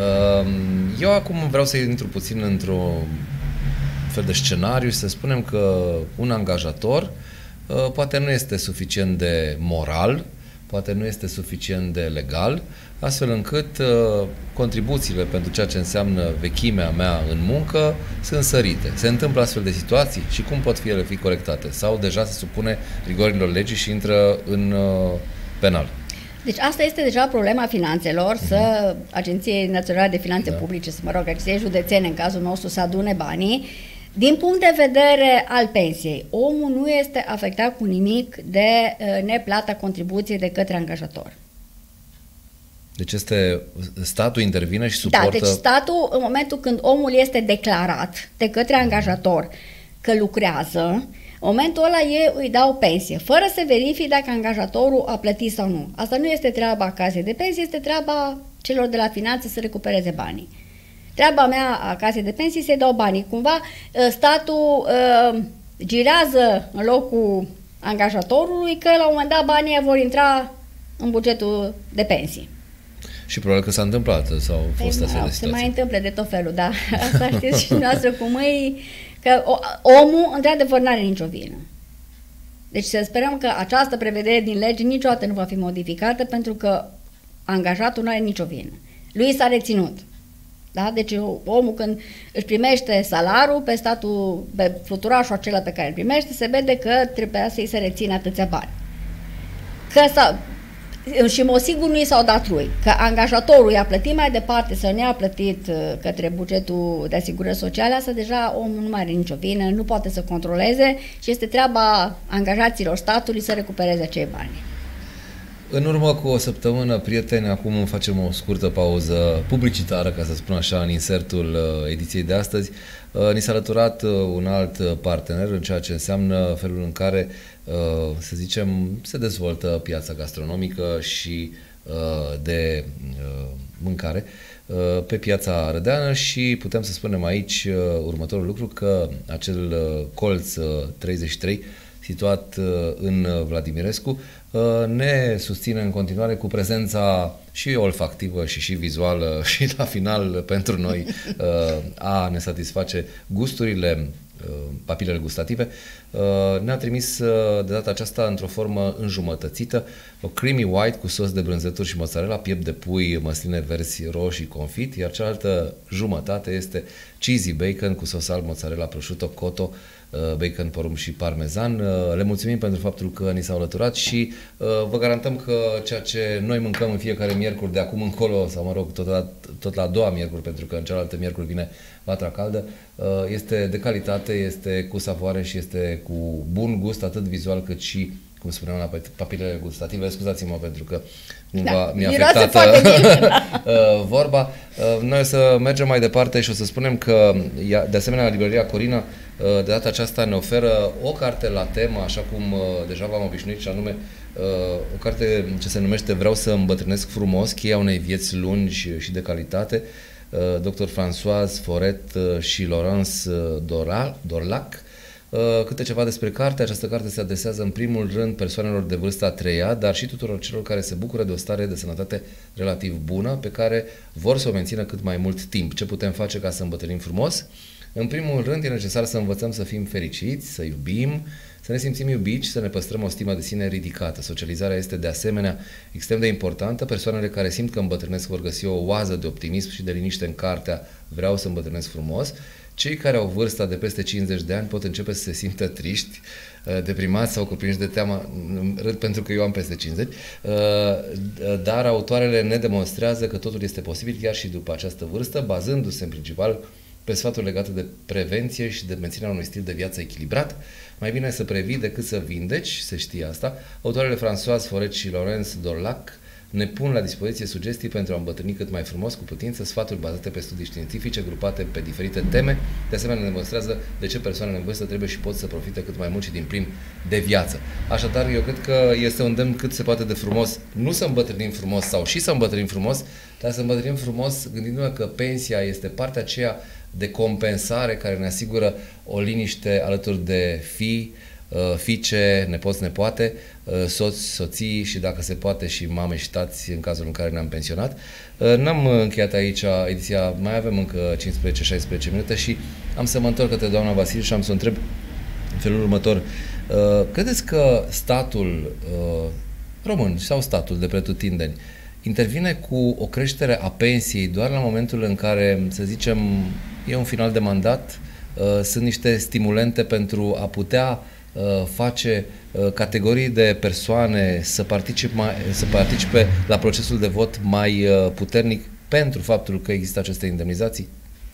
Eu acum vreau să intru puțin într-un fel de scenariu și să spunem că un angajator poate nu este suficient de moral, poate nu este suficient de legal, astfel încât uh, contribuțiile pentru ceea ce înseamnă vechimea mea în muncă sunt sărite. Se întâmplă astfel de situații și cum pot fi ele fi corectate? Sau deja se supune rigorilor legii și intră în uh, penal? Deci asta este deja problema finanțelor, uh-huh. să Agenției Naționale de Finanțe da. Publice, să mă rog, Agenției Județene, în cazul nostru, să adune banii. Din punct de vedere al pensiei, omul nu este afectat cu nimic de uh, neplata contribuției de către angajator. Deci este, statul intervine și suportă... Da, deci statul, în momentul când omul este declarat de către angajator că lucrează, în momentul ăla ei îi dau pensie, fără să verifice dacă angajatorul a plătit sau nu. Asta nu este treaba casei de pensie, este treaba celor de la finanțe să recupereze banii. Treaba mea a casei de pensii să-i dau banii. Cumva statul uh, girează în locul angajatorului că la un moment dat banii vor intra în bugetul de pensii. Și probabil că s-a întâmplat sau au fost păi, astfel de se situații. mai întâmplă de tot felul, dar asta știți și noastră cum e, că o, omul într-adevăr n-are nicio vină. Deci să sperăm că această prevedere din lege niciodată nu va fi modificată pentru că angajatul nu are nicio vină. Lui s-a reținut. Da? Deci omul când își primește salariul pe statul, pe fluturașul acela pe care îl primește, se vede că trebuia să-i se rețină atâția bani. Că s-a, și mă sigur nu i s-au dat lui, că angajatorul i-a plătit mai departe sau nu i-a plătit către bugetul de asigurări sociale, asta deja omul nu mai are nicio vină, nu poate să controleze și este treaba angajaților statului să recupereze acei bani. În urmă cu o săptămână, prieteni, acum facem o scurtă pauză publicitară, ca să spun așa, în insertul ediției de astăzi. Ni s-a alăturat un alt partener în ceea ce înseamnă felul în care, să zicem, se dezvoltă piața gastronomică și de mâncare pe piața arădeană și putem să spunem aici următorul lucru, că acel colț treizeci și trei situat în Vladimirescu ne susține în continuare cu prezența și olfactivă și și vizuală și la final pentru noi a ne satisface gusturile papilele gustative, ne-a trimis de data aceasta într-o formă înjumătățită, o creamy white cu sos de brânzeturi și mozzarella, piept de pui, măsline verzi, roșii, confit, iar cealaltă jumătate este cheesy bacon cu sos alb, mozzarella, prosciutto, cotto, bacon, porumb și parmezan. Le mulțumim pentru faptul că ni s-au alăturat și vă garantăm că ceea ce noi mâncăm în fiecare miercuri de acum încolo, sau mă rog, tot la, tot la a doua miercuri, pentru că în cealaltă miercuri vine vatra caldă, este de calitate, este cu savoare și este cu bun gust, atât vizual cât și, cum spuneam, la papilele gustative. Scuzați-mă pentru că cumva da, mi-a afectat vorba. Noi o să mergem mai departe și o să spunem că, de asemenea, Librăria Corina de data aceasta ne oferă o carte la temă, așa cum deja v-am obișnuit, și anume o carte ce se numește Vreau să îmbătrânesc frumos, cheia unei vieți lungi și de calitate, doctor Françoise Foret și Laurence Dorlac. Câte ceva despre carte. Această carte se adresează în primul rând persoanelor de vârsta a treia, dar și tuturor celor care se bucură de o stare de sănătate relativ bună, pe care vor să o mențină cât mai mult timp. Ce putem face ca să îmbătrânim frumos? În primul rând, e necesar să învățăm să fim fericiți, să iubim, să ne simțim iubiți și să ne păstrăm o stimă de sine ridicată. Socializarea este de asemenea extrem de importantă. Persoanele care simt că îmbătrânesc vor găsi o oază de optimism și de liniște în cartea Vreau să îmbătrânesc frumos. Cei care au vârsta de peste cincizeci de ani pot începe să se simtă triști, deprimați sau cuprinși de teamă, râd pentru că eu am peste cincizeci, dar autoarele ne demonstrează că totul este posibil chiar și după această vârstă, bazându-se în principal pe sfaturi legate de prevenție și de menținerea unui stil de viață echilibrat. Mai bine să previi decât să vindeci, se știe asta. Autoarele Françoise Foret și Laurence Dorlac ne pun la dispoziție sugestii pentru a îmbătrâni cât mai frumos cu putință, sfaturi bazate pe studii științifice, grupate pe diferite teme. De asemenea, ne demonstrează de ce persoanele în vârstă trebuie și pot să profite cât mai mult și din plin de viață. Așadar, eu cred că este un îndemn cât se poate de frumos, nu să îmbătrânim frumos sau și să îmbătrânim frumos, dar să îmbătrânim frumos gândindu-ne că pensia este partea aceea de compensare care ne asigură o liniște alături de fii, fiice, nepoți, nepoate, soți, soții și, dacă se poate, și mame și tați în cazul în care ne-am pensionat. N-am încheiat aici ediția, mai avem încă cincisprezece șaisprezece minute și am să mă întorc către doamna Vasile și am să o întreb în felul următor. Credeți că statul român sau statul de pretutindeni intervine cu o creștere a pensiei doar la momentul în care, să zicem, e un final de mandat, sunt niște stimulente pentru a putea face categorii de persoane să participe, mai, să participe la procesul de vot mai puternic pentru faptul că există aceste indemnizații?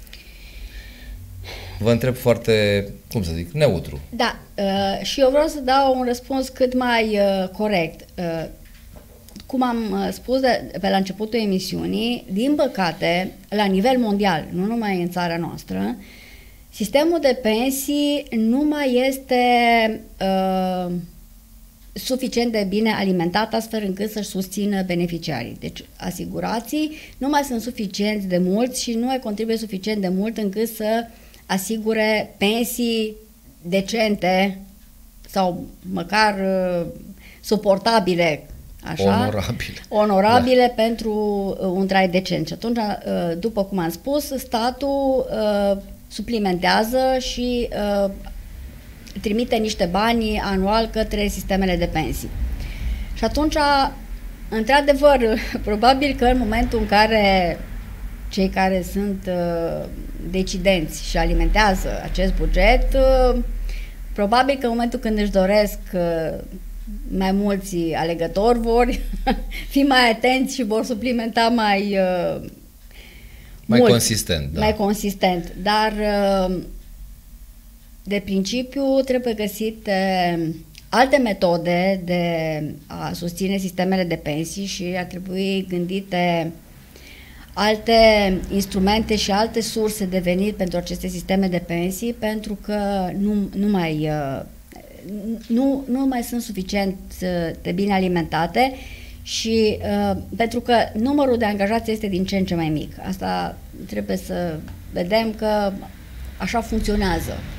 Vă întreb foarte, cum să zic, neutru. Da, uh, și eu vreau să dau un răspuns cât mai uh, corect. Uh, cum am spus de, pe la începutul emisiunii, din păcate, la nivel mondial, nu numai în țara noastră, sistemul de pensii nu mai este uh, suficient de bine alimentat astfel încât să-și susțină beneficiarii. Deci asigurații nu mai sunt suficienți de mulți și nu mai contribuie suficient de mult încât să asigure pensii decente sau măcar uh, suportabile, așa, onorabile, onorabile da. Pentru uh, un trai decent. Și atunci, uh, după cum am spus, statul uh, suplimentează și uh, trimite niște bani anual către sistemele de pensii. Și atunci, într-adevăr, probabil că în momentul în care cei care sunt uh, decidenți și alimentează acest buget, uh, probabil că în momentul când își doresc uh, mai mulți alegători vor fi mai atenți și vor suplimenta mai uh, mai mult, consistent. Da. Mai consistent. Dar uh, de principiu trebuie găsite alte metode de a susține sistemele de pensii și ar trebui gândite alte instrumente și alte surse de venit pentru aceste sisteme de pensii, pentru că nu, nu, mai, nu, nu mai sunt suficient de bine alimentate și uh, pentru că numărul de angajați este din ce în ce mai mic. Asta trebuie să vedem că așa funcționează.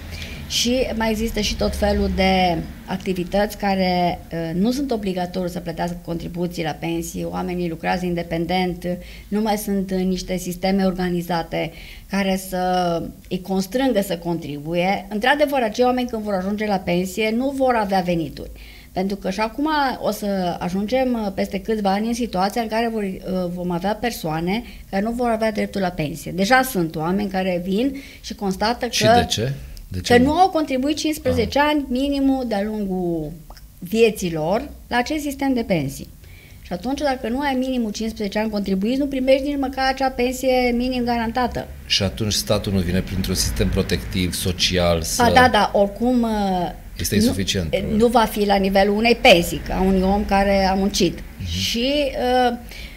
Și mai există și tot felul de activități care uh, nu sunt obligatorii să plătească contribuții la pensii, oamenii lucrează independent, nu mai sunt uh, niște sisteme organizate care să îi constrângă să contribuie. Într-adevăr, acei oameni când vor ajunge la pensie nu vor avea venituri. Pentru că și acum o să ajungem peste câțiva ani în situația în care vor, vom avea persoane care nu vor avea dreptul la pensie. Deja sunt oameni care vin și constată că, și de ce? De ce că nu? nu au contribuit cincisprezece Aha. ani minimul de-a lungul vieții lor la acest sistem de pensii. Și atunci, dacă nu ai minimul cincisprezece ani contribuiți, nu primești nici măcar acea pensie minim garantată. Și atunci statul nu vine printr-un sistem protectiv, social, să... Ba da, da, oricum... Este insuficient. Nu, nu va fi la nivelul unei pensii, ca unui om care a muncit. Uh-huh. Și uh,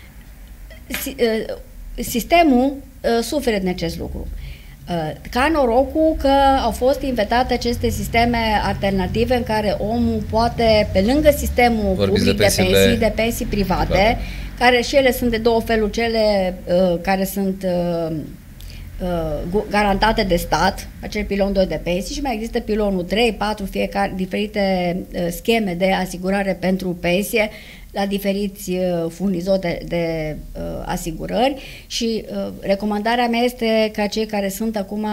si, uh, sistemul uh, suferă din acest lucru. Uh, ca norocul că au fost inventate aceste sisteme alternative în care omul poate, pe lângă sistemul Vorbiți public de, de pensiile... pensii, de pensii private, private, care și ele sunt de două feluri, cele uh, care sunt... Uh, garantate de stat, acel pilon doi de pensii, și mai există pilonul trei, patru, fiecare, diferite uh, scheme de asigurare pentru pensie la diferiți uh, furnizori de, de uh, asigurări și uh, recomandarea mea este ca cei care sunt acum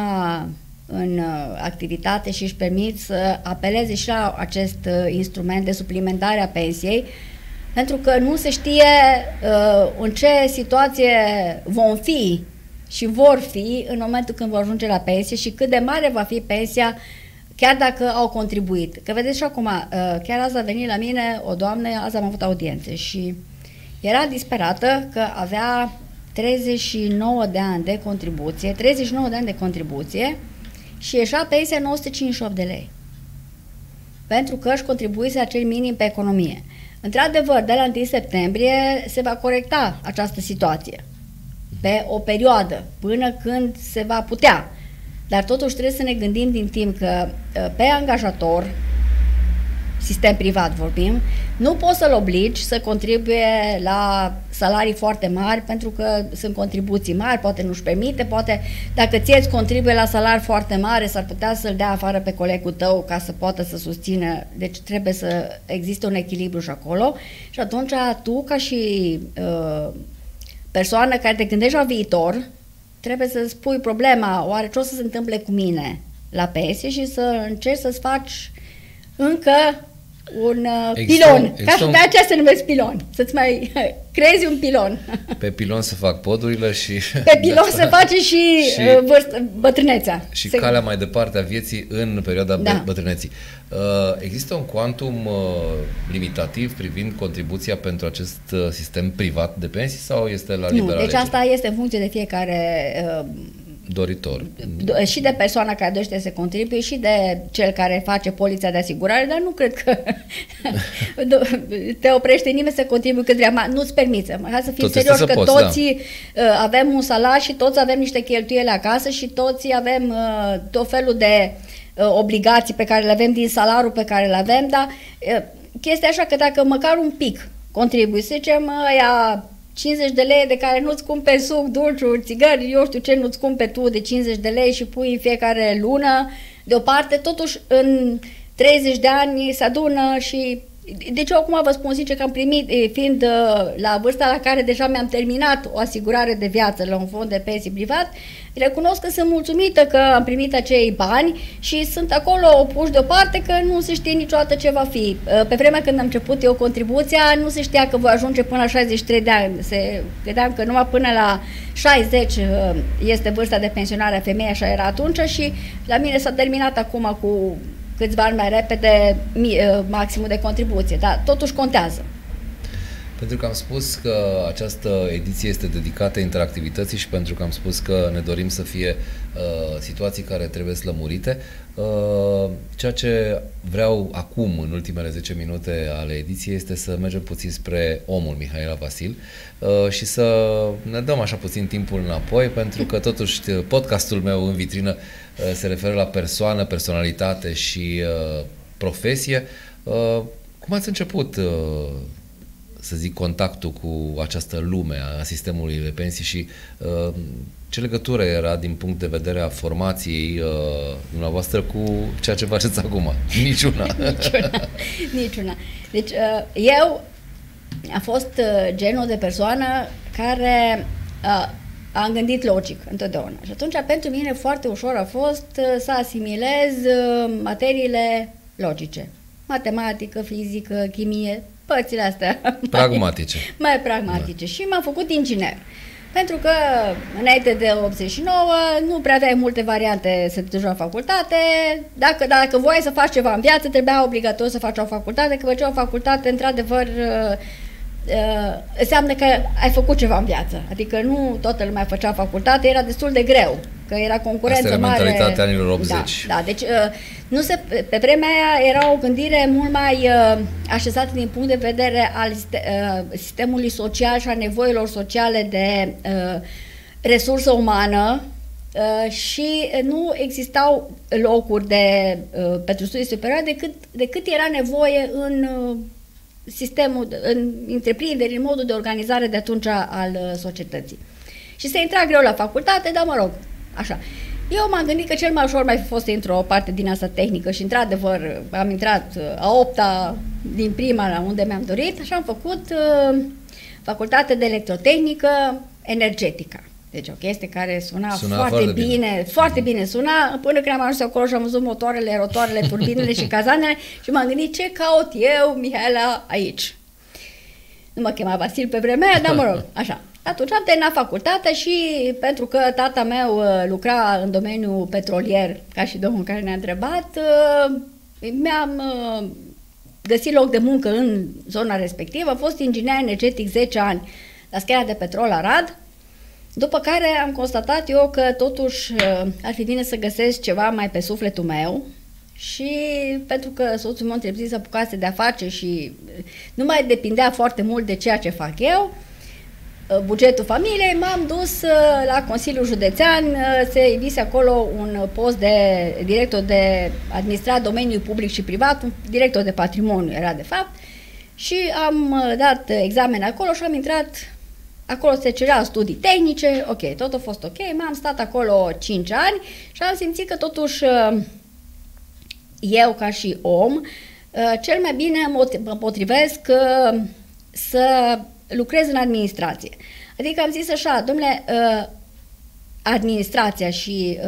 în uh, activitate și își permit să apeleze și la acest uh, instrument de suplimentare a pensiei, pentru că nu se știe uh, în ce situație vom fi și vor fi în momentul când vor ajunge la pensie și cât de mare va fi pensia chiar dacă au contribuit. Că vedeți și acum, chiar azi a venit la mine o doamnă, azi am avut audiențe și era disperată că avea treizeci și nouă de ani de contribuție, treizeci și nouă de ani de contribuție și ieșea pensia nouă sute cincizeci și opt de lei. Pentru că își contribuise acel minim pe economie. Într-adevăr, de la întâi septembrie se va corecta această situație pe o perioadă, până când se va putea. Dar totuși trebuie să ne gândim din timp că pe angajator, sistem privat vorbim, nu poți să-l obligi să contribuie la salarii foarte mari, pentru că sunt contribuții mari, poate nu-și permite, poate dacă ție îți contribuie la salari foarte mare, s-ar putea să-l dea afară pe colegul tău ca să poată să susțină, deci trebuie să existe un echilibru și acolo și atunci tu ca și uh, persoană care te gândești la viitor, trebuie să spui problema, oare ce o să se întâmple cu mine la pensie și să încerci să-ți faci încă un uh, pilon. Ca și de aceea se numesc pilon. Să-ți mai creezi un pilon. Pe pilon să fac podurile și... Pe pilon se face și, și vârstă, bătrânețea. Și se... calea mai departe a vieții în perioada da. bătrâneții. Există un quantum limitativ privind contribuția pentru acest sistem privat de pensii sau este la libera Nu, deci lege? asta este în funcție de fiecare... Uh, doritor. Și de persoana care dorește să contribuie și de cel care face polița de asigurare, dar nu cred că te oprește nimeni să contribui cât vrea. Nu-ți permiți. Hai să fim serioși că poți, toți da. avem un salar și toți avem niște cheltuieli acasă și toți avem uh, tot felul de uh, obligații pe care le avem din salarul pe care le avem, dar uh, chestia așa că dacă măcar un pic contribui, să zicem, aia cincizeci de lei de care nu-ți cumperi suc, dulciuri, țigări, eu știu ce nu-ți cumperi tu de cincizeci de lei și pui în fiecare lună deoparte, totuși în treizeci de ani se adună și... Deci eu acum vă spun sincer că am primit, fiind la vârsta la care deja mi-am terminat o asigurare de viață la un fond de pensii privat, recunosc că sunt mulțumită că am primit acei bani și sunt acolo puși deoparte că nu se știe niciodată ce va fi. Pe vremea când am început eu contribuția, nu se știa că voi ajunge până la șaizeci și trei de ani. Se credeam că numai până la șaizeci este vârsta de pensionare a femeii, așa era atunci și la mine s-a terminat acum cu câțiva ani mai repede maximul de contribuție, dar totuși contează. Pentru că am spus că această ediție este dedicată interactivității și pentru că am spus că ne dorim să fie uh, situații care trebuie slămurite, uh, ceea ce vreau acum, în ultimele zece minute ale ediției, este să mergem puțin spre omul Mihaela Vasil uh, și să ne dăm așa puțin timpul înapoi, pentru că totuși podcastul meu în vitrină uh, se referă la persoană, personalitate și uh, profesie. Uh, cum ați început uh, să zic, contactul cu această lume a sistemului de pensii și uh, Ce legătură era din punct de vedere a formației uh, dumneavoastră cu ceea ce faceți acum? Niciuna. Niciuna. Niciuna. Deci uh, eu am fost uh, genul de persoană care uh, am gândit logic întotdeauna. Și atunci pentru mine foarte ușor a fost uh, să asimilez uh, materiile logice. Matematică, fizică, chimie, părțile astea. Pragmatice. Mai, mai pragmatice. Da. Și m-am făcut inginer. Pentru că înainte de optzeci și nouă nu prea aveai multe variante să te duci la facultate. Dacă, dacă voiai să faci ceva în viață, trebuia obligatoriu să faci o facultate, că făceai o facultate, într-adevăr, uh, uh, înseamnă că ai făcut ceva în viață. Adică nu toată lumea făcea facultate, era destul de greu, că era concurență Asta era mare. mentalitatea anilor optzeci. Da, da, deci uh, nu se, pe vremea aia era o gândire mult mai uh, așezată din punct de vedere al uh, sistemului social și a nevoilor sociale de uh, resursă umană uh, și nu existau locuri de, uh, pentru studii superioare decât, decât era nevoie în uh, sistemul, în întreprinderi, în modul de organizare de atunci al uh, societății. Și se intra greu la facultate, dar mă rog, așa. Eu m-am gândit că cel mai ușor mai fi fost să intru o parte din asta tehnică și într-adevăr am intrat a opta din prima la unde mi-am dorit și am făcut uh, facultate de electrotehnică energetică. Deci o chestie care suna, suna foarte, foarte bine, bine, foarte bine suna, până când am ajuns acolo și am văzut motoarele, rotoarele, turbinele și cazanele și m-am gândit ce caut eu, Mihaela, aici. Nu mă chema Vasil pe vremea aia, dar mă rog, așa. Atunci am terminat facultatea și pentru că tata meu lucra în domeniul petrolier, ca și domnul care ne-a întrebat, mi-am găsit loc de muncă în zona respectivă, am fost inginer energetic zece ani la schela de petrol Arad, după care am constatat eu că totuși ar fi bine să găsesc ceva mai pe sufletul meu și pentru că soțul meu trebuie să apucase de afaceri și nu mai depindea foarte mult de ceea ce fac eu, bugetul familiei, m-am dus la Consiliul Județean, se ivise acolo un post de director de administrat domeniul public și privat, un director de patrimoniu era de fapt, și am dat examen acolo și am intrat, acolo se cerea studii tehnice, ok, tot a fost ok, m-am stat acolo cinci ani și am simțit că totuși eu ca și om, cel mai bine mă potrivesc să lucrez în administrație. Adică am zis așa, domnule, administrația și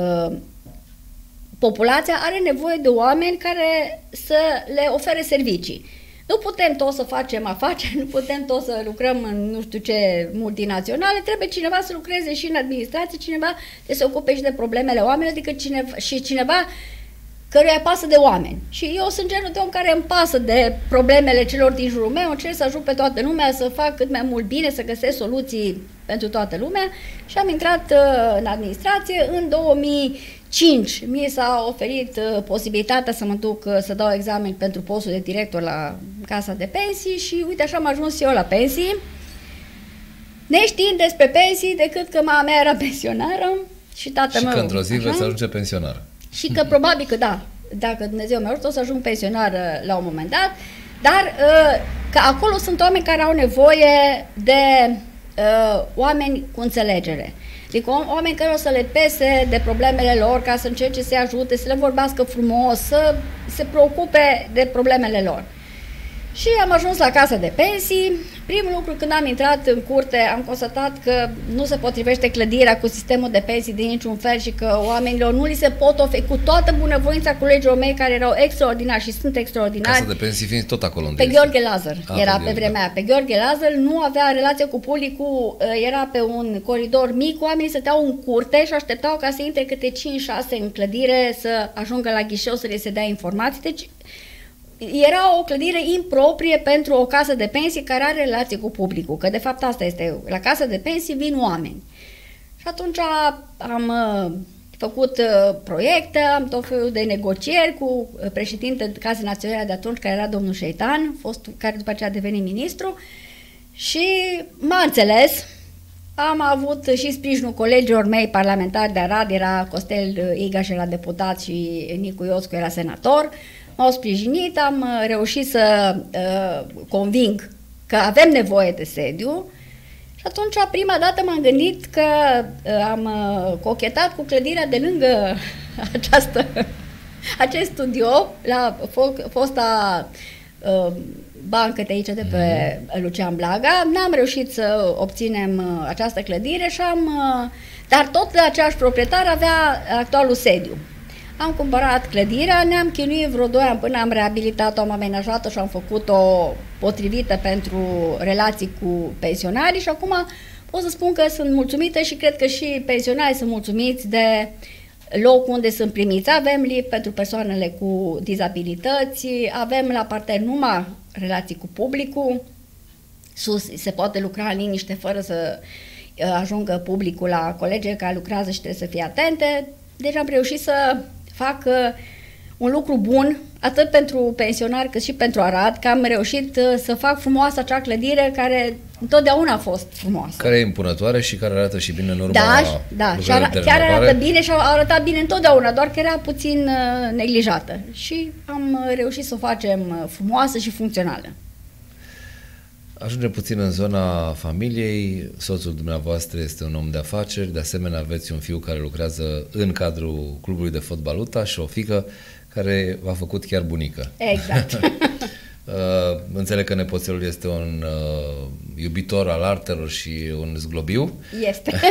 populația are nevoie de oameni care să le ofere servicii. Nu putem tot să facem afaceri, nu putem tot să lucrăm în nu știu ce multinaționale, trebuie cineva să lucreze și în administrație, cineva să se ocupe și de problemele oamenilor, adică cineva, și cineva căruia îi pasă de oameni. Și eu sunt genul de om care îmi pasă de problemele celor din jurul meu, încerc să ajut pe toată lumea, să fac cât mai mult bine, să găsesc soluții pentru toată lumea și am intrat uh, în administrație în două mii cinci. Mie s-a oferit uh, posibilitatea să mă duc uh, să dau examen pentru postul de director la Casa de Pensii și uite așa am ajuns eu la pensii, neștiind despre pensii decât că mama mea era pensionară și tatăl și meu. Și că într-o zi veți ajunge pensionară. Și că probabil că da, dacă Dumnezeu mă ajută, o să ajung pensionar la un moment dat, dar că acolo sunt oameni care au nevoie de uh, oameni cu înțelegere. Adică oameni care o să le pese de problemele lor, ca să încerce să-i ajute, să le vorbească frumos, să se preocupe de problemele lor. Și am ajuns la Casa de Pensii. Primul lucru, când am intrat în curte, am constatat că nu se potrivește clădirea cu sistemul de pensii de niciun fel și că oamenilor nu li se pot oferi, cu toată bunăvoința colegilor mei care erau extraordinari și sunt extraordinari. Casa de Pensii fiind tot acolo unde Pe este. Gheorghe Lazar A, era pe, pe vremea aia. Pe Gheorghe Lazar nu avea relație cu publicul, era pe un coridor mic, oamenii stăteau în curte și așteptau ca să intre câte cinci șase în clădire să ajungă la ghișeu să le se dea informații. Deci era o clădire improprie pentru o casă de pensii care are relație cu publicul, că de fapt asta este, la casă de pensii vin oameni. Și atunci am uh, făcut uh, proiecte, am tot felul de negocieri cu președintele Casei Naționale de atunci, care era domnul Șeitan, fost, care după aceea a devenit ministru, și m-a înțeles. Am avut și sprijinul colegilor mei parlamentari de Arad, era Costel Igaș, era deputat, și Nicu Ioscu era senator. M-au sprijinit, am reușit să uh, conving că avem nevoie de sediu Și atunci, prima dată m-am gândit că am cochetat cu clădirea de lângă această, acest studio, la fosta uh, bancă de aici, de pe Lucian Blaga. N-am reușit să obținem această clădire și am... Dar tot aceeași proprietar avea actualul sediu. Am cumpărat clădirea, ne-am chinuit vreo doi ani până am reabilitat-o, am amenajat-o și am făcut-o potrivită pentru relații cu pensionarii și acum pot să spun că sunt mulțumită și cred că și pensionarii sunt mulțumiți de locul unde sunt primiți. Avem lift pentru persoanele cu dizabilități, avem la parter numai relații cu publicul, sus se poate lucra în liniște fără să ajungă publicul la colegii care lucrează și trebuie să fie atente. Deci am reușit să fac un lucru bun, atât pentru pensionari cât și pentru Arad, că am reușit să fac frumoasă acea clădire care întotdeauna a fost frumoasă. Care e impunătoare și care arată și bine în urma Da, da, și ara, chiar arată bine și a arătat bine întotdeauna, doar că era puțin uh, neglijată. Și am reușit să o facem frumoasă și funcțională. Ajungem puțin în zona familiei. Soțul dumneavoastră este un om de afaceri, de asemenea aveți un fiu care lucrează în cadrul clubului de fotbal UTA și o fiică care v-a făcut chiar bunică. Exact. uh, înțeleg că nepoțelul este un uh, iubitor al artelor și un zglobiu. Este.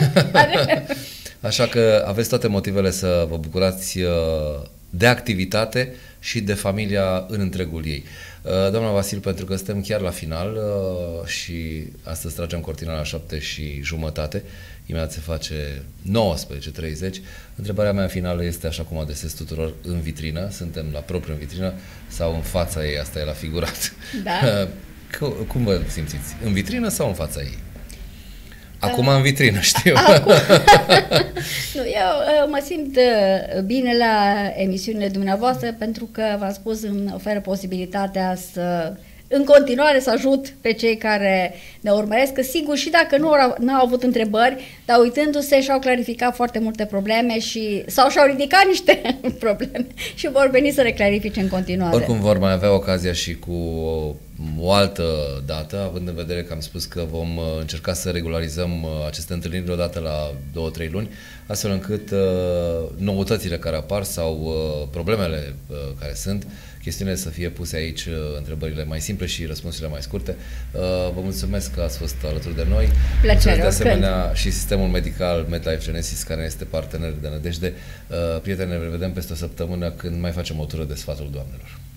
Așa că aveți toate motivele să vă bucurați uh, de activitate și de familia în întregul ei. Doamna Vasil, pentru că suntem chiar la final și astăzi tragem cortina la șapte și jumătate, imediat se face nouăsprezece treizeci, întrebarea mea finală este, așa cum adresez tuturor, în vitrină, suntem la propriu în vitrină sau în fața ei, asta e la figurat. Da. Cum vă simțiți? În vitrină sau în fața ei? Acum în vitrină, știu. Acum. Nu, eu mă simt bine la emisiunile dumneavoastră pentru că, v-am spus, îmi oferă posibilitatea să, în continuare, să ajut pe cei care ne urmăresc, că sigur și dacă nu au avut întrebări, dar uitându-se și-au clarificat foarte multe probleme și, sau și-au ridicat niște probleme și vor veni să le clarifice în continuare. Oricum vor mai avea ocazia și cu o, o altă dată, având în vedere că am spus că vom încerca să regularizăm aceste întâlniri odată la două trei luni, astfel încât uh, noutățile care apar sau uh, problemele uh, care sunt, chestiunile să fie puse aici, uh, întrebările mai simple și răspunsurile mai scurte. Uh, vă mulțumesc că ați fost alături de noi. Plăcere, de asemenea când. Și sistemul medical MedLife Genesis, care este partener de nădejde. Uh, prieteni, ne revedem peste o săptămână când mai facem o tură de sfatul doamnelor.